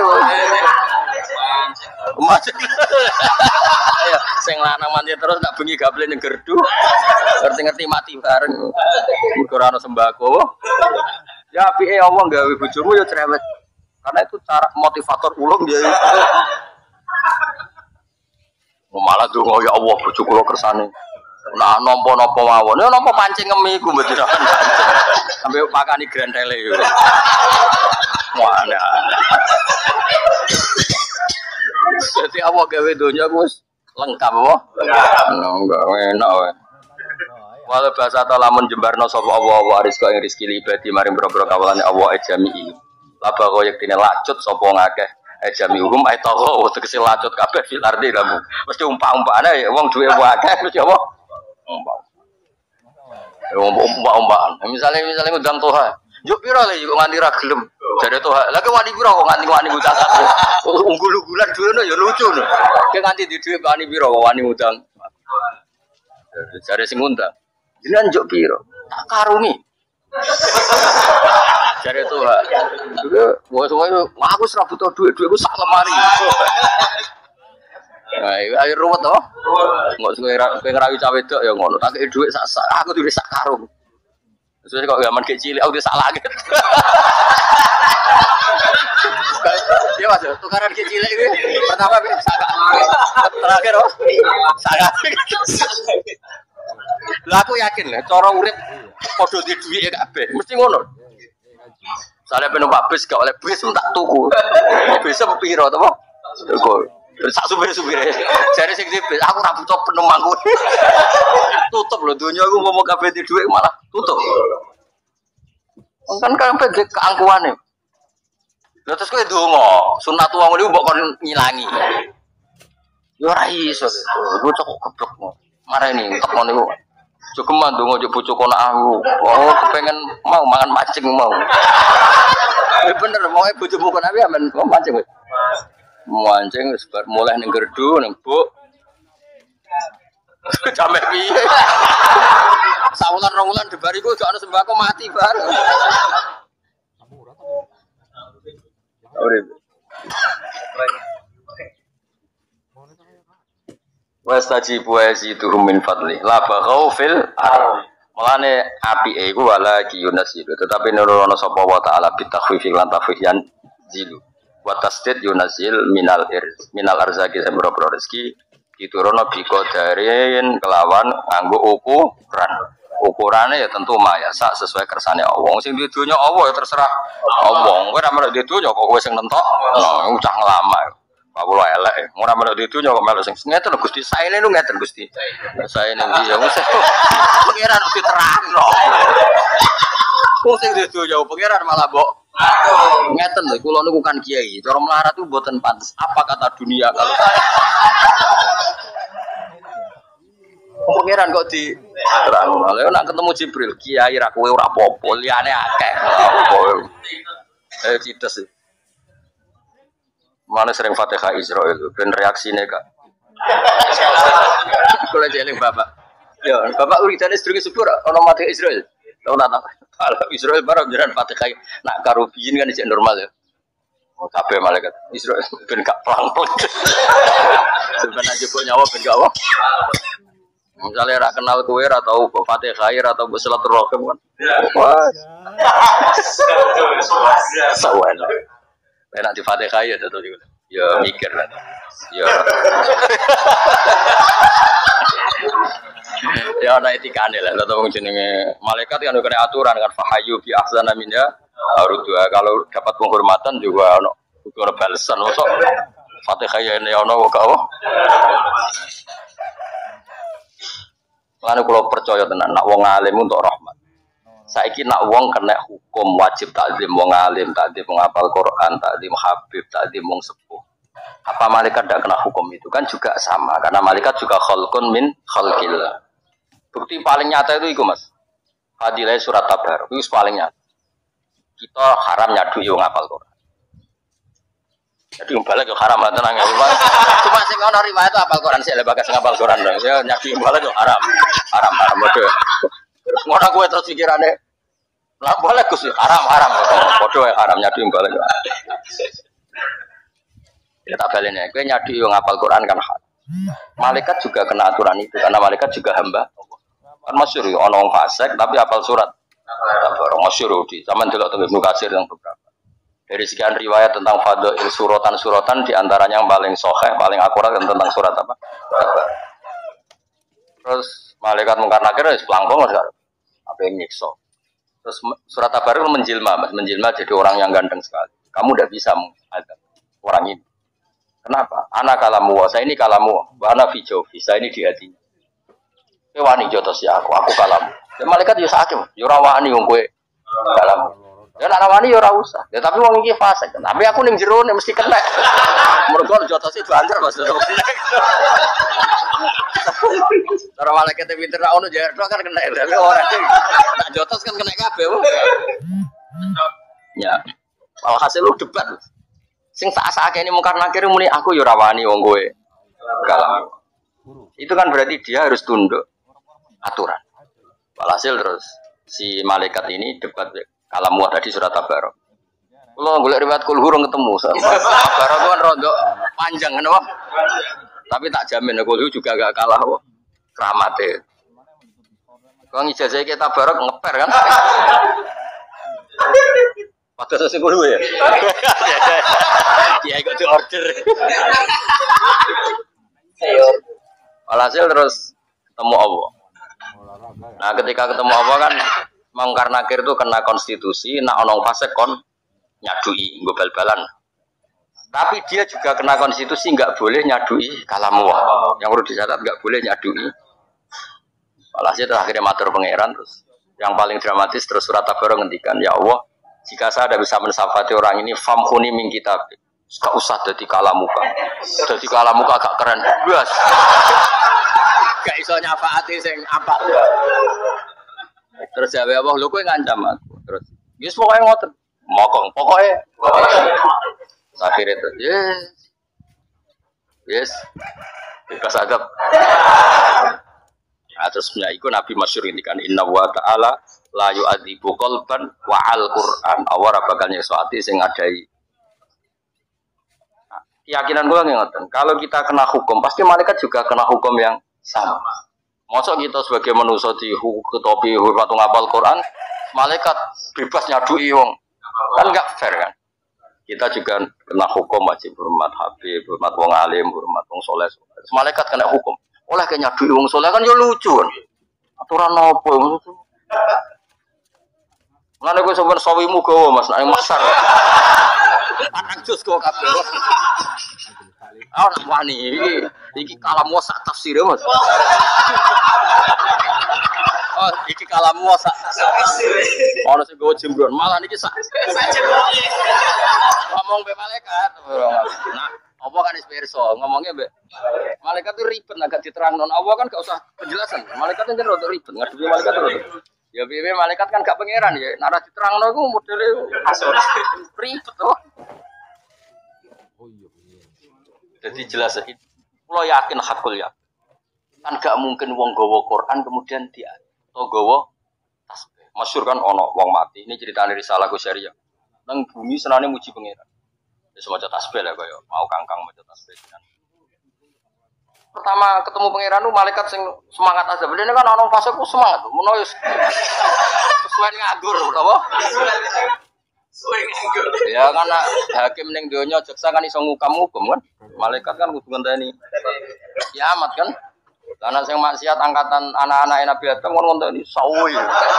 Macet. Ayo sing lanang mandi terus tak bengi gaple ning gerdu. Ngerti-ngerti mati bareng. Mergo ora ono sembako. Ya apike Allah gawe bojomu ya cerewet. Karena itu cara motivator ulung dia. Malah donga ya Allah bojo kula kersane. Nah nampa-nampa mawon. Ya nampa pancing ngemi ku mboten. Sampai pakani grandele yo. Mana. Jadi apa gawe donya wis lengkap apa? Enggak enak wae. Walau bahasa ta lamun jembarno sapa Allah wa rizqa ing rezeki libati maring boro-boro kawulane Allah ajami. Laba koyek dene lacut sapa ngakeh ajami hukum ai tawo tegese lacut kabeh fil ardi lamu. Mesti umpak-umpakane wong duwe akeh mesti apa? Umpak. Umpak-umpakan. Misale misale ngundang toha. Yuk piro le kok nganti ra gelem. Jare toha. Lah kok wani piro kok nganti wani ngundang aku. Unggul-unggulan duwe ya lucu lho. Ki nganti di dhuwit wani piro kok wani ngundang. Jare sing ngundang. Jenengan njuk piro? Tak karungi. Jare toha. Wes-wes aku ora butuh dhuwit, dhuwitku sak lemari. Ayo ayo ruwet to. Engko kowe kowe ngrawi cah wedok ya ngono. Tak kei dhuwit sak sak aku duwe sak karung. Terus kok gaman kek cilik aku salah gitu. Ya Mas, tukaran kek cilik iki pertama piye? Terakhir oh. Salah. Lah aku yakin lah cara urip padha di dhuwit kabeh. Mesti ngono. Sale penumpak bis gak oleh bis tak tuku. Bis piro to, Pak? Tuku. Sak supir-supire. Jare sing bis aku ora butuh penumpangku. Tutup lho donya aku ngomong kabeh di dhuwit malah tutup. Kan kan pede keangkuhane. Lha terus kowe ndonga, sunat wong niku mbok kon ngilangi. Ya ora iso to. Bocah kok geblok. Mareni teko niku. Jogeman ndonga njuk bojo kono aku. Oh, kepengen mau mangan macing mau. Eh bener mau bojomu kono ae amen mancing wis. Mancing wis bar mulai ning gerdu ning buk. Sampai piye? Sawulan rong wulan debariku gak ono sembako mati bareng. Urip. Wastaji poesi turum min fadli. La baghau fil ardh. Mulane apike iku wala kiyunasil. Tetapi nurono sapa wa taala bitakhfifi lan tafhiyan zilu. Wa tasdid yunasil minal irz minal arzaqi sembro rezeki diturono biko darin kelawan nganggo ukuran. Ukurane ya tentu mayasa sesuai kersane Allah. Sing di dunya Allah ya terserah Allah. Kowe ora melok di dunya kok kowe sing nentok. Nah, ucah ngelama. Kawula elek. Ora melok di dunya kok melok sing ngeten Gusti. Saene nu ngeten Gusti. Saene iki ya wis. Pengiran diterangno. Kok sing di dunya pengiran malah mbok ngeten lho kula niku kan kiai. Cara melarat itu mboten pantes. Apa kata dunia kalau pengiran kok di terang. Lalu nak ketemu Jibril, kiai ra kowe ora apa-apa, liyane akeh. Eh cites. Mana sering Fatihah Israil ben reaksine Kak. Kula jeling Bapak. Ya, Bapak uridane sedurunge subuh ana Fatihah Israil. Tahu nak kalau Israil barang jalan Fatihah nak karubiyin kan isih normal ya. Oh, kabeh malaikat Israil ben gak pelang-pelang. Sebenarnya jebok nyawa ben gak apa. Misalnya rak kenal kue, atau Fatihah, atau Silaturahim kan? Wah, sawan. Enak di Fatihah ya, tentu juga. Ya mikir kan? Ya. Ya ada etikane lah, atau jenenge malaikat kan ada aturan kan? Fahayu bi ahsana minha harus dua. Kalau dapat penghormatan juga ono ukur balasan. Masuk Fatihah ini ono kau. Lalu kalau percaya tenan, nak wong alim untuk rahmat. Saiki nak wong kena hukum wajib takzim wong alim, takzim wong hafal Quran, takzim habib, takzim wong sepuh. Apa malaikat tidak kena hukum itu kan juga sama karena malaikat juga khalqun min khalqillah. Bukti paling nyata itu iku Mas. Fadilah surat Tabar itu paling nyata. Kita haram nyadu yo ngapal Quran. Jadi balik yo haram tenang ya. Cuma sing ono riwayat itu apal Quran sih lebagas ngapal Quran dong. Ya nyadu balik yo haram. Haram haram bodoh. Ngono kowe terus pikirane lah boleh Gus haram haram. Bodoh ya haram nyadu balik. Ya tak balenya, kowe nyadu yo ngapal Quran kan hak. Malaikat juga kena aturan itu karena malaikat juga hamba. Kan masyhur yo ana wong fasik tapi hafal surat. Tabar masyhur di zaman delok teng Ibnu Katsir yang beberapa. Dari sekian riwayat tentang fadhail suratan-suratan di antaranya yang paling sahih, paling akurat kan tentang surat apa? Tabar. Terus malaikat mungkar nakir wis plangkong sekarang. Apa yang nyiksa. Terus surat Tabar itu menjelma, Mas, menjelma jadi orang yang ganteng sekali. Kamu tidak bisa menghadap orang ini. Kenapa? Anak kalamu, saya ini kalamu, wana fijo, saya ini di hatinya. Kowe wani jotos ya aku, aku kalamu. Ya malaikat yo sakit, yo ora wani wong kowe kalamu. Ya nek wani yo ora usah. Ya tapi wong iki fasik. Tapi aku ning jero nek mesti kena. Mergo jotose banter Mas. Cara malaikat pinter ra ono jarno kan kena, tapi ora. Nak jotos kan kena kabeh. Ya. Alhasil lu debat. Sing sak-sakake ini mungkar nakir muni aku yo ora wani wong kowe. Kalam. Itu kan berarti dia harus tunduk aturan. Walhasil terus si malaikat ini debat kalamu tadi surat Tabarok. Kulo golek riwayat kul hurung ketemu. Tabarok kan rondo panjang kan wah. Tapi tak jamin kul juga gak kalah wah. Keramate. Kok ijazah kita Tabarok ngeper kan? Padahal sing kulo ya. Ya ikut di order. Ayo. Walhasil terus ketemu Allah. Nah, ketika ketemu Allah kan mungkar nakir itu kena konstitusi, nak onong fasik kon nyadui, nggo bal-balan. Tapi dia juga kena konstitusi enggak boleh nyadui kalamu Allah. Yang perlu dicatat enggak boleh nyadui. Walhasil terus akhirnya matur pangeran terus. Yang paling dramatis terus surat Tabar ngendikan, ya Allah, jika saya ada bisa mensafati orang ini, famhuni min kitab. Gak usah jadi kalamuka. Jadi kalamuka agak keren. Bas. Gak iso nyafaati sing apa. Terus jawab Allah, lho kowe ngancam aku. Terus, wis pokoke ngoten. Mokong pokoke. Akhirnya terus, yes. Yes. Bebas adab. Nah, terus punya iku Nabi masyhur ini kan inna wa ta'ala la yu'adzibu qalban wa al-Qur'an. Allah bakal nyiksa ati sing ngadai. Keyakinan gue ngeten, kalau kita kena hukum, pasti malaikat juga kena hukum yang sama. Masa kita sebagai manusia di topi hormat ngapal Quran, malaikat bebas nyadui wong, kan nggak fair kan? Kita juga kena hukum wajib hormat habib, hormat wong alim, hormat wong soleh. Malaikat kena hukum, oleh kayak nyadui wong soleh kan yo lucu kan? Aturan apa itu? Mana gue sebenarnya sawimu gawa mas, nang masar. Anak jus kok kabeh. Ah nak wani iki iki kalam wasak tafsir Mas. Oh, iki kalam wasak tafsir. Ono sing go jembron, malah niki sak. Ngomong be malaikat. Nah, apa kan wis pirsa, ngomongnya be malaikat itu ribet agak diterangno. Allah kan gak usah penjelasan. Malaikat kan rada ribet, ngadepi malaikat rada. Ya piye malaikat kan gak pangeran ya. Nek diterangno iku modele asor. Ribet to. Jadi jelas itu. Kalau yakin hakul ya, kan gak mungkin wong gawa Quran kemudian dia atau gawa tasbih. Masyhur kan ono wong mati. Ini ceritane risalah Ghazaliyah. Nang bumi senane muji pangeran. Ya semacam tasbih lah kaya mau kangkang maca tasbih kan. Pertama ketemu pangeran itu malaikat sing semangat aja. Bener kan ono fase ku semangat. Mono wis sesuai nganggur apa? Ya karena hakim ning donya jaksa kan iso ngukam-ngukum kan. Malaikat kan kudu ngenteni kiamat kan. Karena sing maksiat angkatan anak-anak Nabi Adam kon ngenteni sawi.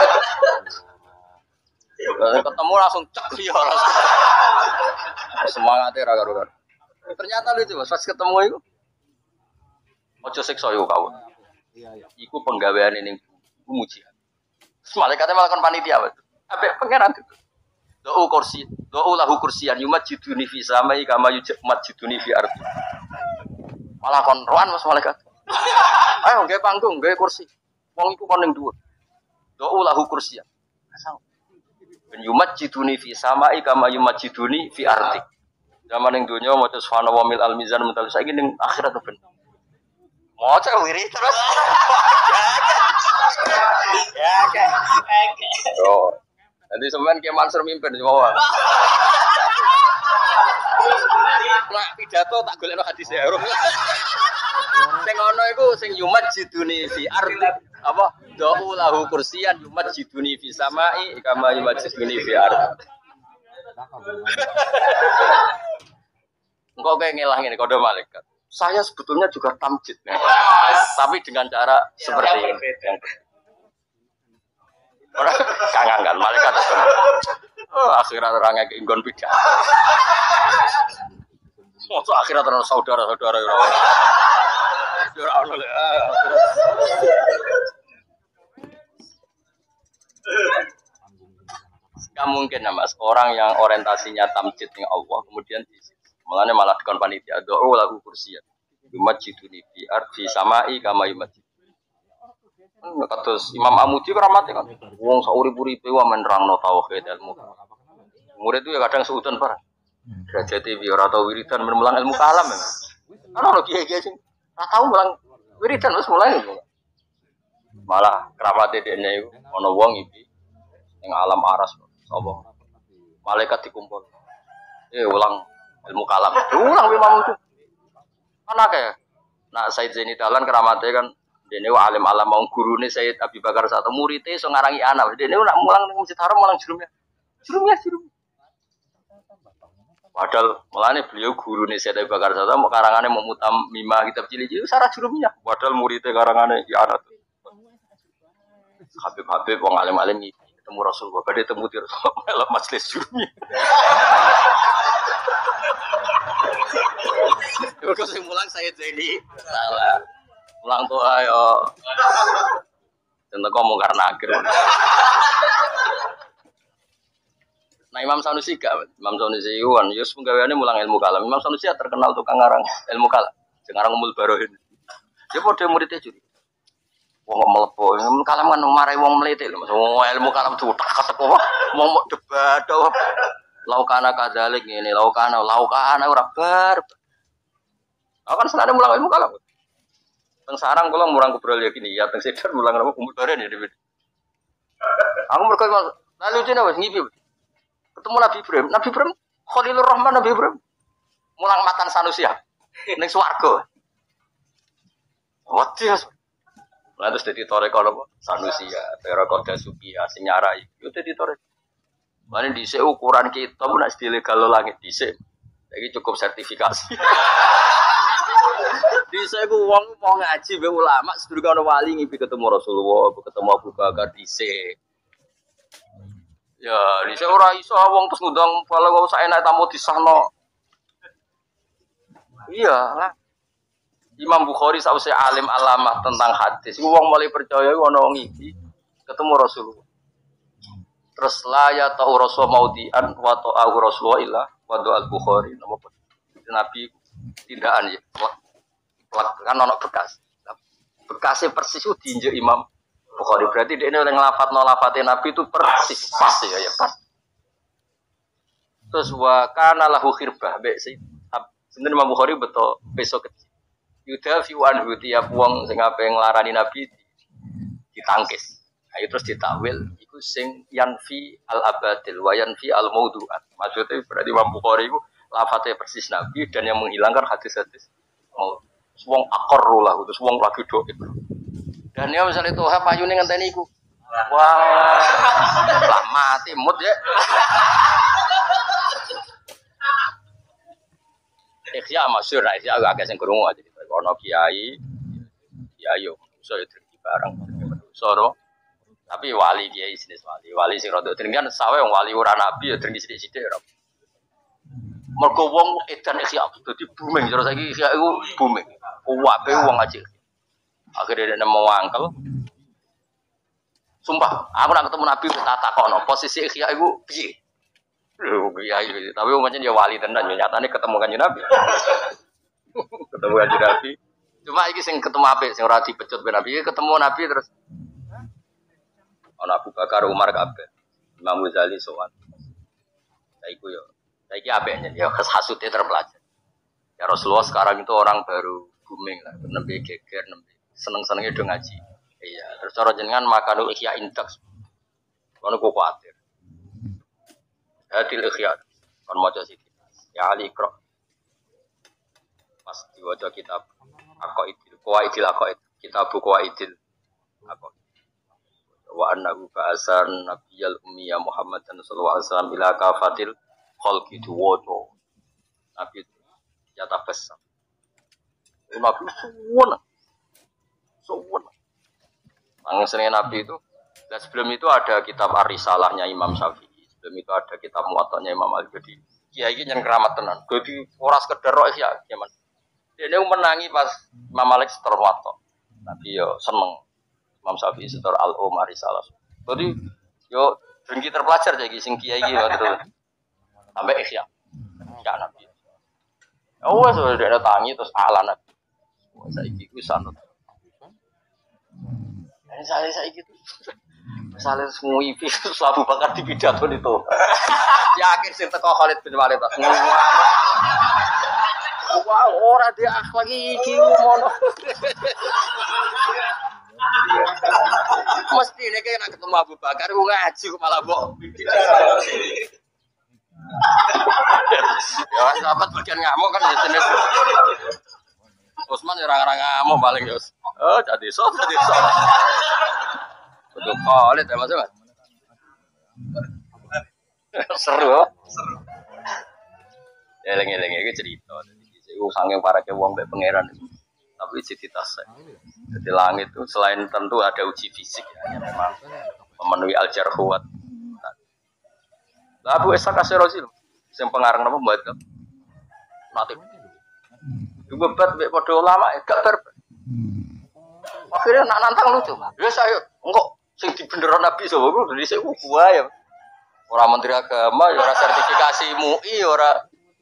Ketemu langsung cek ya langsung. Semangate ra karo. Ternyata lucu Mas, pas ketemu iku. Ojo siksa yo kawon. Iya iya. Iku penggaweane ning muji. Malaikate malah kon panitia wae. Apik pangeran itu. Do'u kursi, do'u lahu kursiyan yumajjiduni fi samai kama yumajjiduni fi ardi. Malah kon roan Mas malaikat. Ayo nggae panggung, nggae kursi. Wong iku kon ning dhuwur. Do'u lahu kursiyan. Asal. Ben yumajjiduni fi samai kama yumajjiduni fi ardi. Zaman ning donya maca subhanallah mil al mizan mental saiki ning akhirat ben. Maca wiri terus. Ya, oke. Oh. Nanti sampean Ki Mansur mimpin semua. Nah, pidato tak golekno hadis ya. Sing ono iku sing yumajjiduni fi ardi apa? Do'u lahu kursiyan yumajjiduni fi samai kama yumajjiduni fi ardi. Engkau kayak ngelah ngene kode malaikat. Saya sebetulnya juga tamjid. Nah, tapi dengan cara seperti ini. Orang kangen malaikat itu. Oh, akhirat orangnya keinggon pidato. Masuk akhirat orang saudara-saudara ya. Ya Allah ya. Gak mungkin ya Mas, orang yang orientasinya tamjid dengan Allah kemudian mulanya malah dikon panitia doa lagu kursi ya. Yumajjiduni fi ardi samai kama yumajjid. Kados Imam Amudi keramat kan. Wong saurip-uripe wa menerangno tauhid ilmu. Murid itu ya kadang seudan parah. Derajate biar ora tau wiridan memulang ilmu kalam ya. Ana lho kiai-kiai sing ora tau mulang wiridan wis mulai. Malah keramate dekne iku ana wong iki ning alam aras sapa. Malaikat dikumpul. Eh ulang ilmu kalam. Ulang Imam Amudi. Ana kae. Nak Said Zaini Dahlan keramate kan dene alim alam mau gurune Sayyid Abi Bakar satu muridé iso ngarangi anak. Dene nak mulang ning Masjid Haram mulang jurumnya. Jurumnya jurum. Padahal mulane beliau gurune Sayyid Abi Bakar satu mau karangane mau mutam mima kitab cilik-cilik sarah jurumnya. Padahal muridé karangane iki anak. Habib-habib wong alim-alim iki ketemu Rasulullah, badhe temu di Rasulullah majelis jurumnya. Kok sing mulang Sayyid Zaini salah. Ulang tuh ayo, tentu kamu karena akhir. Nah Imam Sanusi gak, Imam Sanusi Iwan, Yus penggaweannya mulang ilmu kalam. Imam Sanusi ya terkenal tukang ngarang ilmu kalam, sekarang umul barohin. Dia pada muridnya juga. Wong melepo, ilmu kalam kan marai wong melete loh, semua ilmu kalam tuh tak kata kok, mau debat, laukana kadalik ini, laukana, laukana ora bar. Aku kan selalu mulang ilmu kalam. Teng sarang kula murang kubrol ya gini ya teng sedar mulang napa kumpul bareng ya Dewi. Aku mergo lalu cina wis ngipi. Ketemu Nabi Ibrahim, Nabi Ibrahim Khalilur Rahman Nabi Ibrahim. Mulang matan Sanusi ya. Ning swarga. Wedi Mas. Lah terus dadi torek ana Sanusi ya, Terakoda Supiya sing nyarai. Yo dadi torek. Mane dhisik ukuran kita nek dilegal langit dhisik. Saiki cukup sertifikasi. Di saya ku wong mau ngaji be ulama sedurunge ana wali ngipi ketemu Rasulullah, ketemu Abu Bakar dhisik. Ya, dhisik ora iso wong terus ngundang bala kok saenak tamu disahno. Iya lah. Imam Bukhari sause alim alamah tentang hadis. Ku wong mulai percaya ana wong iki ketemu Rasulullah. Terus la ya ta'u rasul maudian wa ta'u Rasulullah wa do'al Bukhari nama Nabi tindakan ya. Kan ono bekas. Bekasnya persis itu diinjek Imam Bukhari. Berarti dia oleh ngelafat nolafate Nabi itu persis pas ya ya pas. Terus wa kana lahu khirbah mbek sing sinten Imam Bukhari beto besok kecil. Yuda fi wan tiap wong sing ape nglarani Nabi ditangkis. Ayo terus ditakwil iku sing yanfi al abadil wa yanfi al mauduat. Maksudnya berarti Imam Bukhari itu lafate persis Nabi dan yang menghilangkan hadis-hadis mau wong akor lah, terus wong lagi doa. Dan dia misalnya itu apa ayune ngenteni iku. Wah, lah mati mut ya. Ikhya masyhur, ikhya agak sing krungu aja. Ono kiai, kiai yo iso yo terima barang. Soro. Tapi wali kiai jenis wali, wali sing rada kan sawe wong wali ora nabi ya dringi sithik-sithik ora. Mergo wong edan ikhya dadi booming, terus saiki ikhya iku booming. Kuwabe wong aja. Akhirnya dia mau angkel. Sumpah, aku nak ketemu Nabi tak takono posisi ikhya iku piye? Iya, iya, tapi umpamanya dia wali tenan, nyatane ketemu kanjeng Nabi. Ketemu kanjeng Nabi. Cuma iki sing ketemu apik, sing ora dipecut ben Nabi, ketemu Nabi terus ana Abu Bakar, Umar kabeh. Imam Ghazali sowan. Saiku yo. Saiki apiknya ya hasudnya terpelajar. Ya Rasulullah sekarang itu orang baru booming lah, nembe geger, nembe seneng-senenge do ngaji. Iya, terus cara jenengan makan ihya indeks. Kono kok kuwatir. Hadil ihya kon maca sithik. Ya Ali Iqra. Pas diwaca kitab Aqaidil Qawaidil Aqaid, kitab Qawaidil Aqaid. Wa annahu ba'asan nabiyal ummiyya Muhammadan sallallahu alaihi wasallam ila kafatil khalqi tuwoto. Nabi ya tabas. Nabi suwun. Suwun. Langsungnya Nabi itu, dan sebelum itu ada kitab Ar-Risalahnya Imam Syafi'i. Sebelum itu ada kitab Muwatta'nya Imam Malik. Jadi kiai iki nyen keramat tenan. Jadi ora sekedar roh ya, gimana? Dene menangi pas Imam Malik setor Muwatta'. Nabi yo seneng. Imam Syafi'i setor Al-Um Ar-Risalah. Jadi yo dengki terpelajar jadi sing kiai iki terus. Sampai ihya. Ya Nabi. Oh, wes udah ada tangi terus ala Nabi. Wes saiki ku sanut. Ini saya saya gitu. Misalnya semua ibu Abu Bakar di pidato itu. Yakin sih teko Khalid bin Walid tas. Wah, ora dia lagi iki ngono. Mesti nek nek ketemu Abu Bakar ku ngaji kok malah mbok. Ya sahabat bagian ngamuk kan ya jenis. Usman ya orang-orang ngamuk paling ya. Oh, jadi so, jadi so. Betul Khalid ya Mas Mas. Seru. Seru. Eleng-eleng iki cerita. Iku saking para ke wong mek pangeran. Tapi cita-cita. Jadi langit itu selain tentu ada uji fisik ya, memang memenuhi al-jarhuwat. Lah Abu Ishaq Asy-Syirazi sing pengarang napa mboten. Nanti. Dua bat mek padha ulama gak bar. Akhirnya nak nantang lucu. Ya saya engko sing dibeneran Nabi sapa ku dari saya gua ya. Ora menteri agama, ya ora sertifikasi M U I, ora.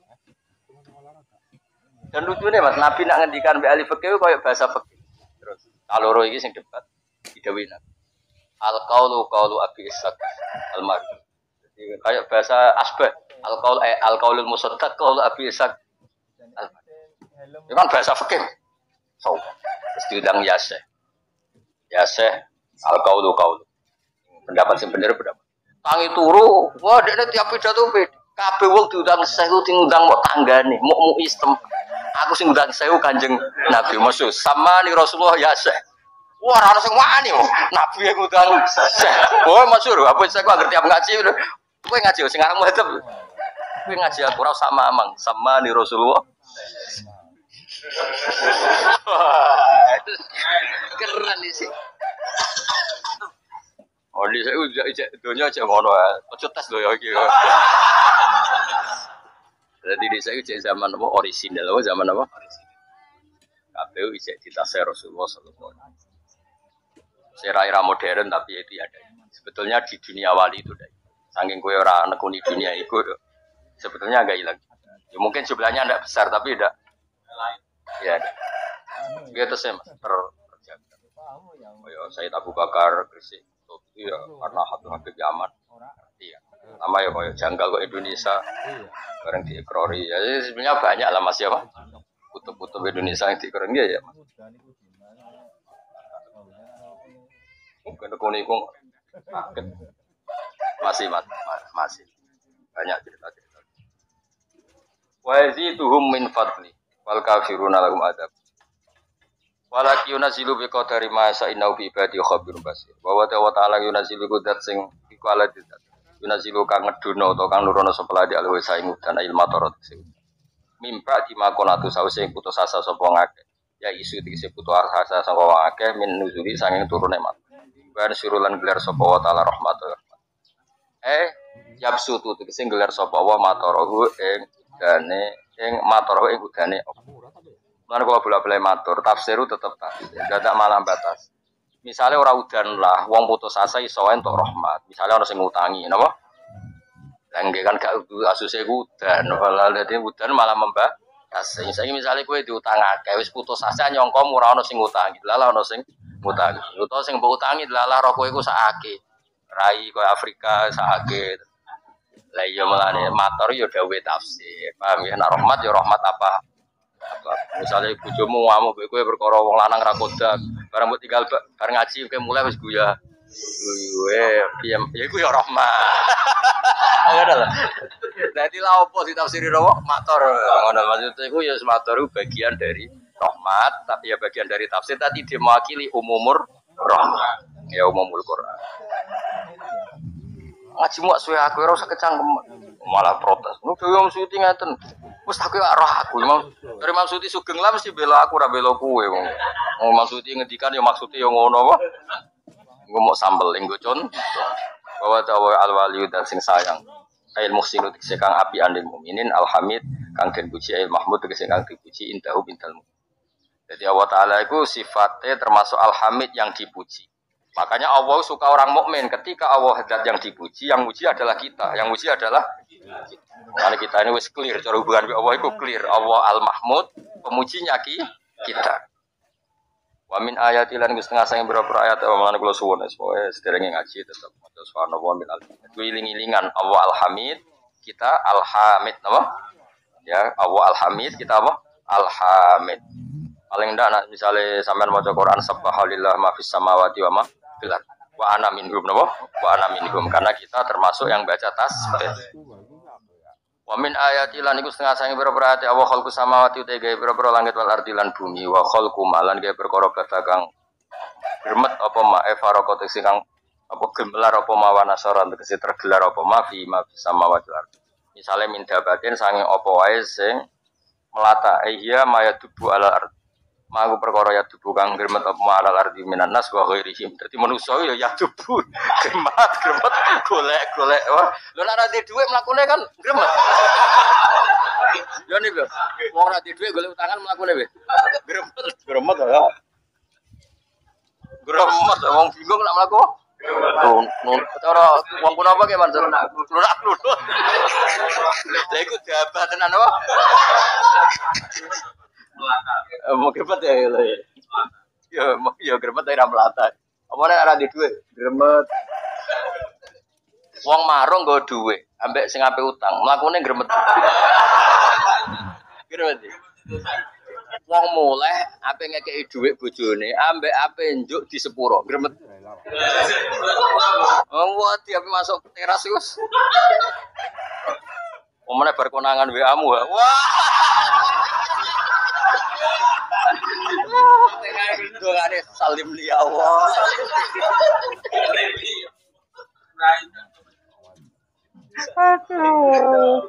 Dan lucunya Mas, Nabi nak ngendikan mbek ahli fikih koyo bahasa fikih. Terus kaloro iki sing debat didhawuhi Nabi. Al-qaulu qaulu Abi Ishaq Al-Mardi. Jadi kayak bahasa asbah. Al-qaul eh al-qaulul musaddaq qaulu Abi Ishaq Al-Mardi. Itu kan bahasa fikih. So, terus diundang ya Syekh. Ya Syekh al-qaulu qaulu. Pendapat sing bener pendapat. Tangi turu, wah dekne tiap pidato beda. Kabeh wong diundang Syekh diundang mok tanggane, mok mu istem. Aku sing ngundang Syekh Kanjeng Nabi Muhammad sama ni Rasulullah ya Syekh. Wah, ora ono sing wani kok. Nabi yang ngundang Syekh. Oh, masyhur, apa Syekh kok ngerti apa ngaji. Kowe ngaji sing aran muhadzab. Kowe ngaji aku ora sama amang, sama ni Rasulullah. Keren iki sih. Oh, ini saya udah ijek dunia aja ngono ya. Ojo tes lho ya iki. Jadi di saya ijek zaman apa orisinal apa zaman apa? K P U ijek ditasih Rasulullah sallallahu alaihi wasallam. Era-era modern tapi itu ada. Sebetulnya di dunia wali itu ada. Saking kowe ora nekuni dunia iku sebetulnya agak hilang. Ya mungkin jumlahnya enggak besar tapi enggak ya ada. Gitu sih Mas, terjaga. Oh ya, Sayyid Abu Bakar Gresik itu ya karena hati-hati zaman. Iya. Sama ya kayak janggal kok Indonesia. Bareng diikrori. Ya sebenarnya banyak lah Mas ya, Pak. Kutub-kutub Indonesia yang diikrori ya, ya. Mungkin kuniku masih mas, masih banyak cerita-cerita. Wa yazituhum min fadli wal kafiruna lahum adzab. Walaki yunazilu bi qadari ma sa'inau bi ibadi khabirun basir. Wa wa ta'ala yunazilu qudat sing iku ala didat. Yunazilu kang ngedono utawa kang nurono sapa di alwi saing dan ilmu tarot sing. Mimpa di makonatu sause putus asa sapa ngake. Ya isu dikise putus asa sapa ngake min nuzuli sanging turune mat. Ban sirulan gelar sapa wa ta'ala rahmatul. Eh yapsutu dikise gelar sapa wa matarahu ing dane ing matarahu ing udane. Mana kalau bolak-balik matur, tafsiru tetap tafsir, tidak malam batas. Misalnya orang udan lah, wong putus asa iso untuk rahmat. Misalnya orang sing ngutangi, napa? Langge kan gak asuse udan, malah dadi udan malah membah. Kasih, saya misalnya kue diutang akeh, wis putus asa nyongko murah ono sing utang, lala ono sing utang, utawa sing mbok utangi lala rokok iku sakake, rai kue Afrika sakake, lah iya melane mator yo dawe tafsir, paham ya? Nak rahmat yo rahmat apa? Apa? Misalnya bojomu ngamuk kowe perkara wong lanang ra kodak, barang mbok tinggal bareng ngaji kowe mulai wis guya. Gue, ya, ya gue ya rahmat. Ada lah. Jadi lah opo sih tafsir roh mator. Ngono maksudnya gue ya mator itu bagian dari rahmat, tapi ya bagian dari tafsir tadi dia mewakili umumur rahmat. Ya umumul Quran. Ngaji muak suwe aku ora usah kecangkem malah protes. Nu dhewe wong suti ngaten. Wis aku ora roh aku. Dari maksudi sugeng lah mesti bela aku ora bela kowe wong. Wong maksudi ngendikan ya maksude ya ngono wae. Ngomong sambel enggo con bahwa tawa al waliyu dan sing sayang ail muhsinu tegese kang api andil mukminin alhamid kang den puji ail mahmud tegese kang dipuji indahu bintal mukmin. Jadi Allah taala itu sifatnya termasuk alhamid yang dipuji. Makanya Allah suka orang mukmin ketika Allah zat yang dipuji, yang muji adalah kita, yang muji adalah kita. Karena kita ini wis clear cara hubungan dengan Allah itu clear. Allah al mahmud pemujinya kita. Wa min ayati lan setengah sang berapa ayat wa lan kula suwun semoga sederenge ngaji tetep maca subhanallah min al iling-ilingan Allah alhamid kita alhamid napa ya Allah alhamid kita apa alhamid paling ndak nak misale sampean maca Quran subhanallah ma fis samawati wa ma fil ardh wa ana minhum napa wa ana minhum karena kita termasuk yang baca tasbih. Wa min ayati lan iku setengah sange pira-pira ayat Allah khalqus samawati uta gawe pira-pira langit wal ardi lan bumi wa khalqum lan gawe perkara badakang gremet apa ma e faraqat sing kang apa gemelar apa ma wanasara tegese tergelar apa ma fi ma samawati wal ardi. Misale min dabatin sange apa wae sing melata iya maya tubuh ala ardi. Magu perkara ya tubuh kang gremet apa ma ala ardi minan nas wa ghairihim. Dadi manusa ya ya tubuh gremet gremet golek-golek. Lho nek ora duwe dhuwit mlakune kan gremet. Yo nih, Bro. Wong ora duwe dhuwit golek utangan mlakune piye? Gremet, gremet ya. Gremet wong bingung nek mlaku. Oh, nun cara wong kuno apa ki manjen? Lunak-lunak. Lha iku jabat tenan apa? Mau gremet ya lho. Ya, ya gremet ora melata. Apa nek ora duwe dhuwit? Gremet. Wong marung nggo dhuwit, ambek sing ape utang, mlakune gremet. Gremet. Wong muleh ape ngekeki dhuwit bojone, ambek ape njuk di sepuro, gremet. Wong wati ape masuk teras wis. Omone bar konangan W A-mu. Wah. Dongane salim li Allah. Aduh.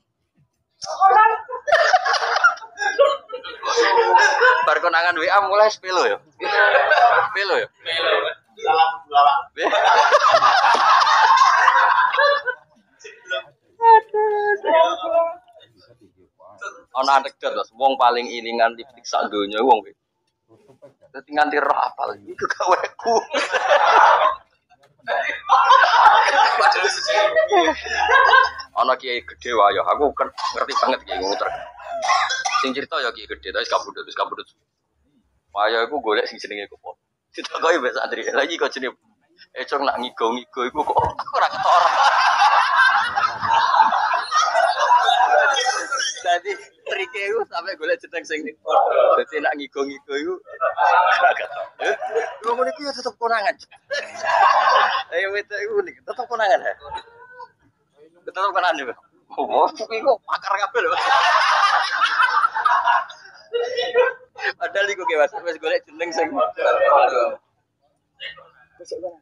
Bar konangan W A mulai sepelo ya. Sepelo ya. Salam salam. Ana anekdot lho, wong paling ilingan lipstik sak donya wong kuwi. Dadi nganti roh apal iku gaweku. Ana kiai gedhe wae ya, aku ngerti banget kiai muter. Sing cerita ya kiai gedhe, tapi kabudut, wis kabudut. Wae iku golek sing jenenge kopo. Ditakoki mbek santri, lagi kok jenenge eh cong nak ngigo-ngigo iku kok aku ora ketok ora. Dadi trike iku sampe golek jeneng sing dadi nak ngigo-ngigo iku ora ketok. Lho ngene iki ya tetep konangan. Ayo wetok iku nih, tetep konangan ha. Tetep konangan ya. Oh, kuwi kok pakar kabeh lho. Padahal iku ki Mas, wis golek jeneng sing Besok kan.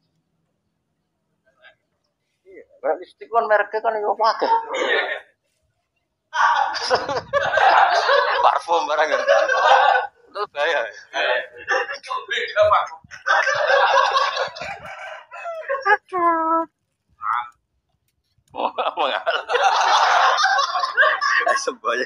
Iya, berarti lipstik kan mereknya kan yo pakai. Parfum barang kan. Itu bahaya. Oh, mengal. Semuanya.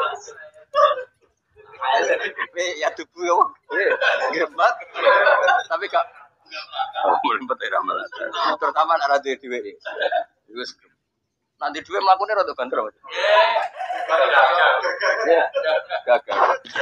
Ya tubuh ya, gemat. Tapi kak, oh, melempet era melata. Terutama arah dhewe dhewe. Wis Nanti dua melakukan rada banter. Ya, gagal.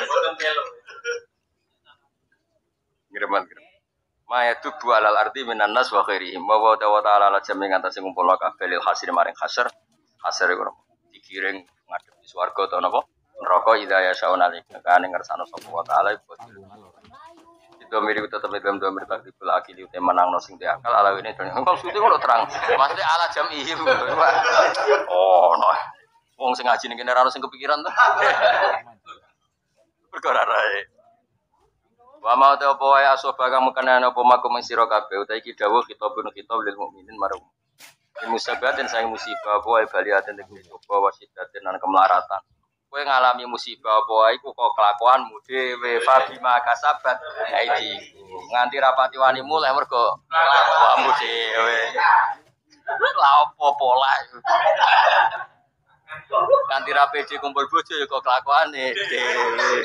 Ngireman ngireman. Maya tubu alal arti minan nas wa khairihim wa wa ta'ala ala jami ngantasi ngumpulna kabeh lil hasir maring hasir hasir iku dikiring ngadep di swarga ta napa neraka ida ya sauna kane ngersano sapa wa ta'ala iku itu mirip tetep dalam dua mirip takdibul akil itu menangno sing diakal ala ini kok suti kok terang mesti ala jamihim oh no wong sing ngaji ning kene ora sing kepikiran to perkara rae. Wa ma ta apa wae asoba kamu kenana apa makum sira kabeh utahe iki dawuh kitabun kitab lil mukminin marung. Musabatin sayang musibah apa wae baliaten iki coba wasidaten lan kemelaratan. Kowe ngalami musibah apa wae iku kok kelakuanmu dhewe fabima kasabat aidi. Nganti rapati wani mulai mergo kelakuanmu dhewe. La opo pola iku. Nganti ra pede kumpul bojo ya kok kelakuane dhewe.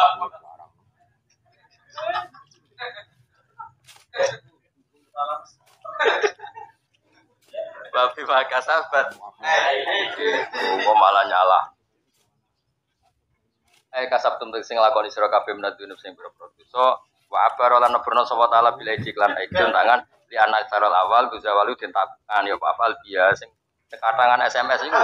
Babi maka sahabat. Oh malah nyala. Eh kasab tum sing lakoni sira kabeh menat dunub sing boro-boro. So wa abarolan nebrno sapa taala bila iklan iklan tangan di anak sarol awal tu zawalu den takan ya apal dia sing katangan S M S iku.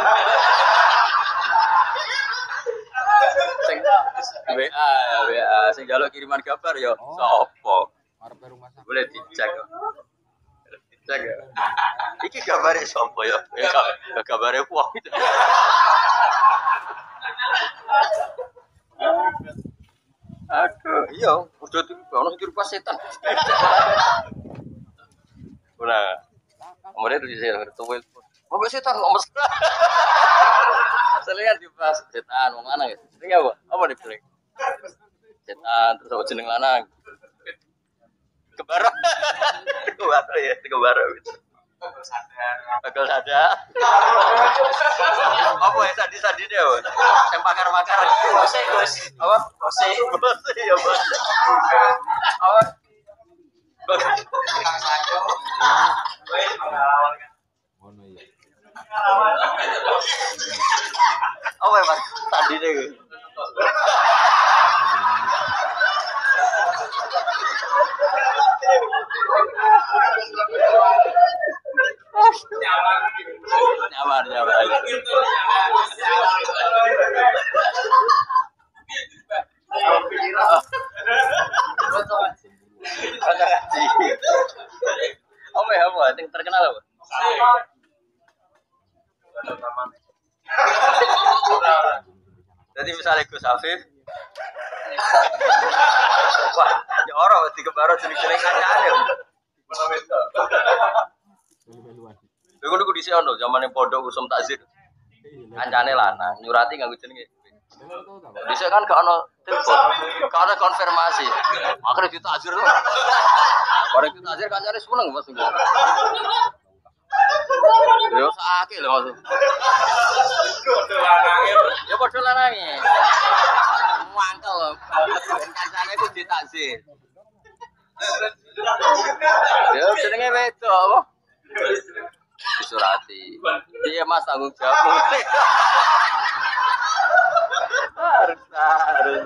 Sing W A ya W A sing jaluk kiriman kabar ya sapa boleh dicek dicek ya iki gambare sapa ya ya gambare wong aduh iya udah tuh ono sing rupa setan ora kemudian itu saya tuwel apa setan kok mes selihat di pas setan wong lanang ya. Sing apa? Apa nih beli? Setan terus apa jeneng lanang? Kebaro. Kebaro ya, kebaro gitu. Bagel sadar. Bagel sadar. Apa ya sadi-sadi dia, Bos? Yang pakar-pakar. Bose, Bos. Apa? Bose. Bose ya, Bos. Apa? Bos. Oh ya mas, tadi deh. Nyaman, nyaman. Oh ya apa? Yang terkenal apa? Jadi misalnya Gus Afif, wah, ya orang di kebaro jenis-jenis kancane. Lha niku dhisik ono zamane pondok usum takzir. Kancane lanang nyurati nganggo jenenge. Dhisik kan gak ono telepon, gak ono konfirmasi. Akhire ditakzir. Bareng ditakzir kancane seneng Mas. Yo sakake lho Mas. Padha lanange. Ya padha lanange. Mangkel lho. Kancane ku ditakzir. Ya jenenge wedok apa? Disurati. Iya Mas tanggung jawab. Harus harus.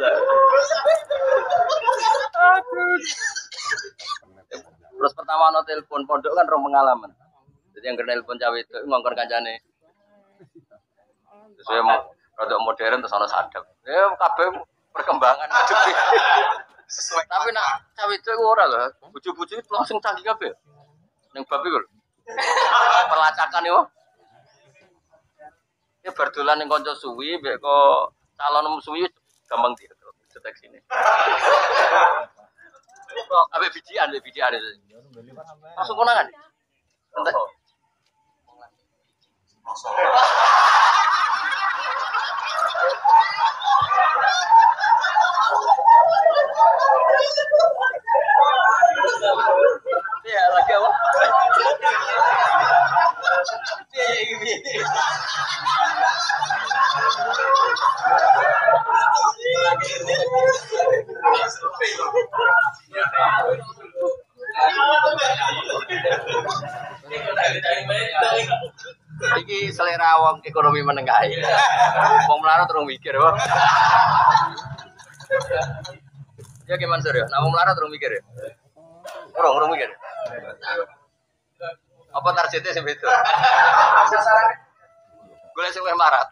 Aduh. Terus pertama no telepon pondok kan rong pengalaman. Jadi yang kena telepon cawe itu ngongkon kancane. Terus saya mau produk modern terus ana sadap. Ya kabeh perkembangan hidup. Tapi nak cawe itu ora lho. Bojo-bojo itu langsung canggih kabeh. Ning bab iku. Pelacakan yo. Ya berdolan ning kanca suwi mbek kok calon suwi gampang dideteksi sini. Abe bijian, abe bijian itu. Langsung konangan. Entek. Ya lagi apa? Ya ini. Iki selera wong ekonomi menengah. Wong melarat terus mikir, wong. Ya gimana Sur ya? Nah wong melarat terus mikir ya. Orang orang mikir. Apa targetnya sih itu? Gue sih melarat.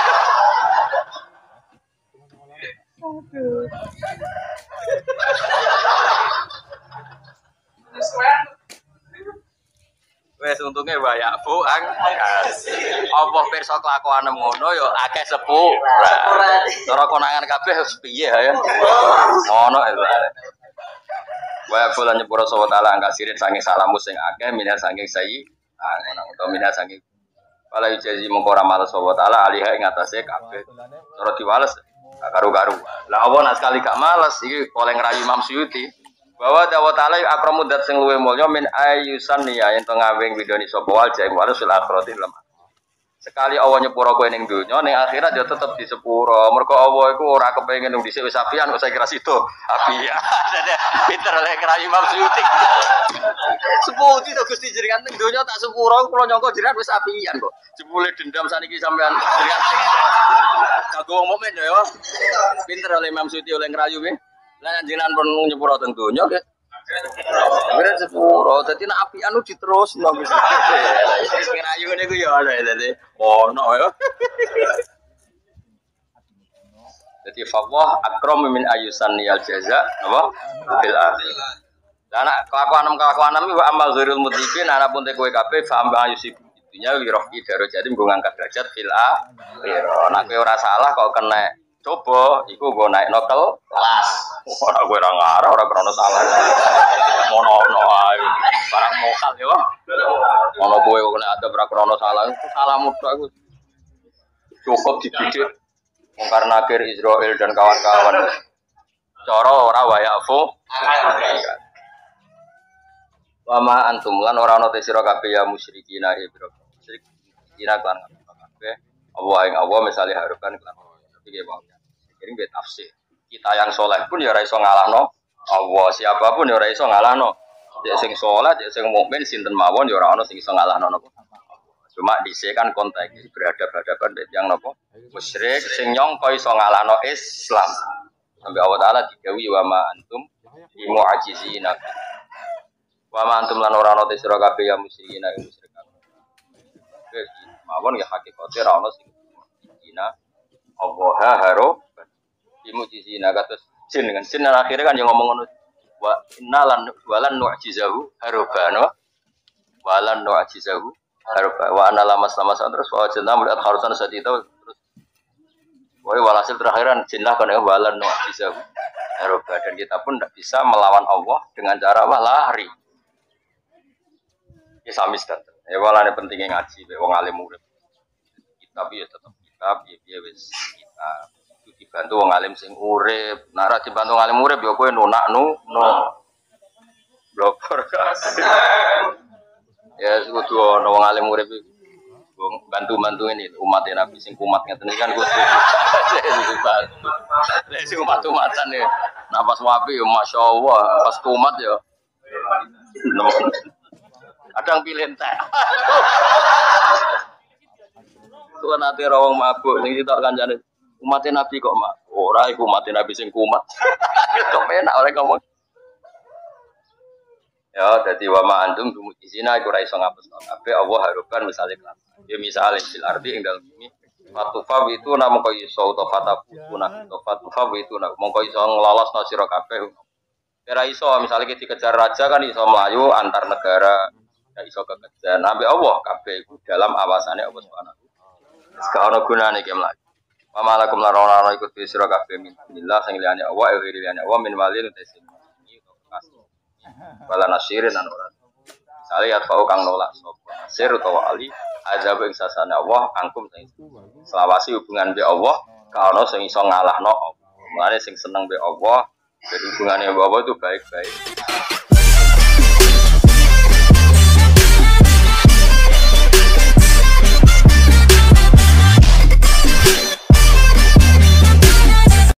Wes untungnya banyak bu, ang. Apa perso kelakuan ngono yo akeh sepuh. Cara konangan kabeh piye ya? Ngono itu. Wa kula nyepuro sawa taala angka sirin saking salamu sing akeh minat saking sayi. Ah ngono minat saking wala ijazi mongko ora males sawa taala aliha ing atase kabeh. Cara diwales karu-karu. Lah apa nak sekali gak males iki oleh ngrayu Imam Suyuti. Bahwa dawa ta'ala akramu dat sing luwih mulya min ayusan ya yen to ngawing widoni sapa wal jaim wal sul akhirati lam. Sekali Allah nyepuro kowe ning donya ning akhirat ya tetep disepuro. Mergo Allah iku ora kepengin nang dhisik wis apian kok saya kira situ. Apian. Pinter oleh kira Imam Suyuti. Seputi to Gusti jenengan ning donya tak sepuro kula nyangka jenengan wis apian kok. Jebule dendam saniki sampean jenengan. Kagok wong mukmin ya. Pinter oleh Imam Suyuti oleh ngrayu nggih. Lah jenengan pun nyepuro teng donya nggih. Bener sepuro, dadi nek apian ku diterusno wis. Ngerayu niku ya ana dadi ono ya. Dadi fawah akram min ayusan niyal jaza apa? Bil akhir. Lah nek kelakuan-kelakuan iki wa amal zurul mudhikin ana pun te kowe kabeh fa amba ayusib dunya wirohi darajat mung ngangkat derajat fil akhir. Nek kowe ora salah kok kena coba, iku gue naik nokel kelas. Orang gue orang ngarah, orang krono salah. Mono-mono ayo, barang mokal ya. Mono gue kena ada berapa krono salah, salah mudah gue. Cukup dididik. Karena akhir Israel dan kawan-kawan. Coro ora wayafu. Wama antum lan ora ana te sira kabeh ya musyrikina ibro. Musyrikina kan kabeh. Allah ing Allah misale harukan kan. Tapi ge wae. Jadi bet tafsir. Kita yang soleh pun ya ora iso ngalahno Allah, siapapun ya ora iso ngalahno. Dek sing soleh, dek sing mukmin sinten mawon ya ora ana sing iso ngalahno napa. Cuma dhisik kan konteks berhadapan-hadapan mbek yang napa musyrik sing nyangka iso ngalahno Islam. Sampai Allah Taala didhawuhi wa ma antum bi mu'ajizina. Wa ma antum lan ora ana te sira kabeh ya musyrikina ing musyrik. Oke, mawon ya hakikate ora ana sing dina Allah haro dimujizina kados jin dengan jin akhirnya kan yang ngomong ngono wa innalan walan nu'jizahu harubana walan nu'jizahu haruba wa ana lamas lamas terus wa jenna melihat harusan saat itu terus woi walhasil terakhiran jinlah kan walan nu'jizahu haruba dan kita pun tidak bisa melawan Allah dengan cara apa lari ya samis kan ya walane pentingnya ngaji wong alim murid kitab ya tetap kitab ya wis kita dibantu wong alim sing urip, nara dibantu wong alim urip ya kowe nunaknu no. Blokor kasih. Ya kudu ana wong alim urip wong bantu-bantu ini umat Nabi sing kumat ngeten iki kan kudu. Lek sing umat-umatan ya napas wapi ya masyaallah, pas kumat ya. Kadang pilih teh. Tuan ati rawang mabuk sing sitok kancane umat Nabi kok mak ora iku umat Nabi sing kumat. Kok enak oleh ngomong. Ya dadi wa ma antum dumujizina iku ora iso ngapus kabeh Allah harukan misale kelas. Ya misale fil ardi ing dalem bumi fatufa itu namung kok iso utawa fatafuna fatufa itu namung kok iso nglolosno sira kabeh. Ora iso misale kita dikejar raja kan iso melayu antar negara ya iso kekejar nabi Allah kabeh iku dalam awasane Allah Subhanahu. Sak ana gunane iki mlayu. Pamalakum larana ikut sira kabeh min billah sing liyane Allah e liyane Allah min walil tesin iki kasih. Wala nasirin an ora. Sale ya tau kang nolak sapa. Nasir utawa ali azab ing sasane Allah angkum sing selawasi hubungan be Allah ka ana sing iso ngalahno Allah. Mulane sing seneng be Allah, jadi hubungane be Allah itu baik-baik.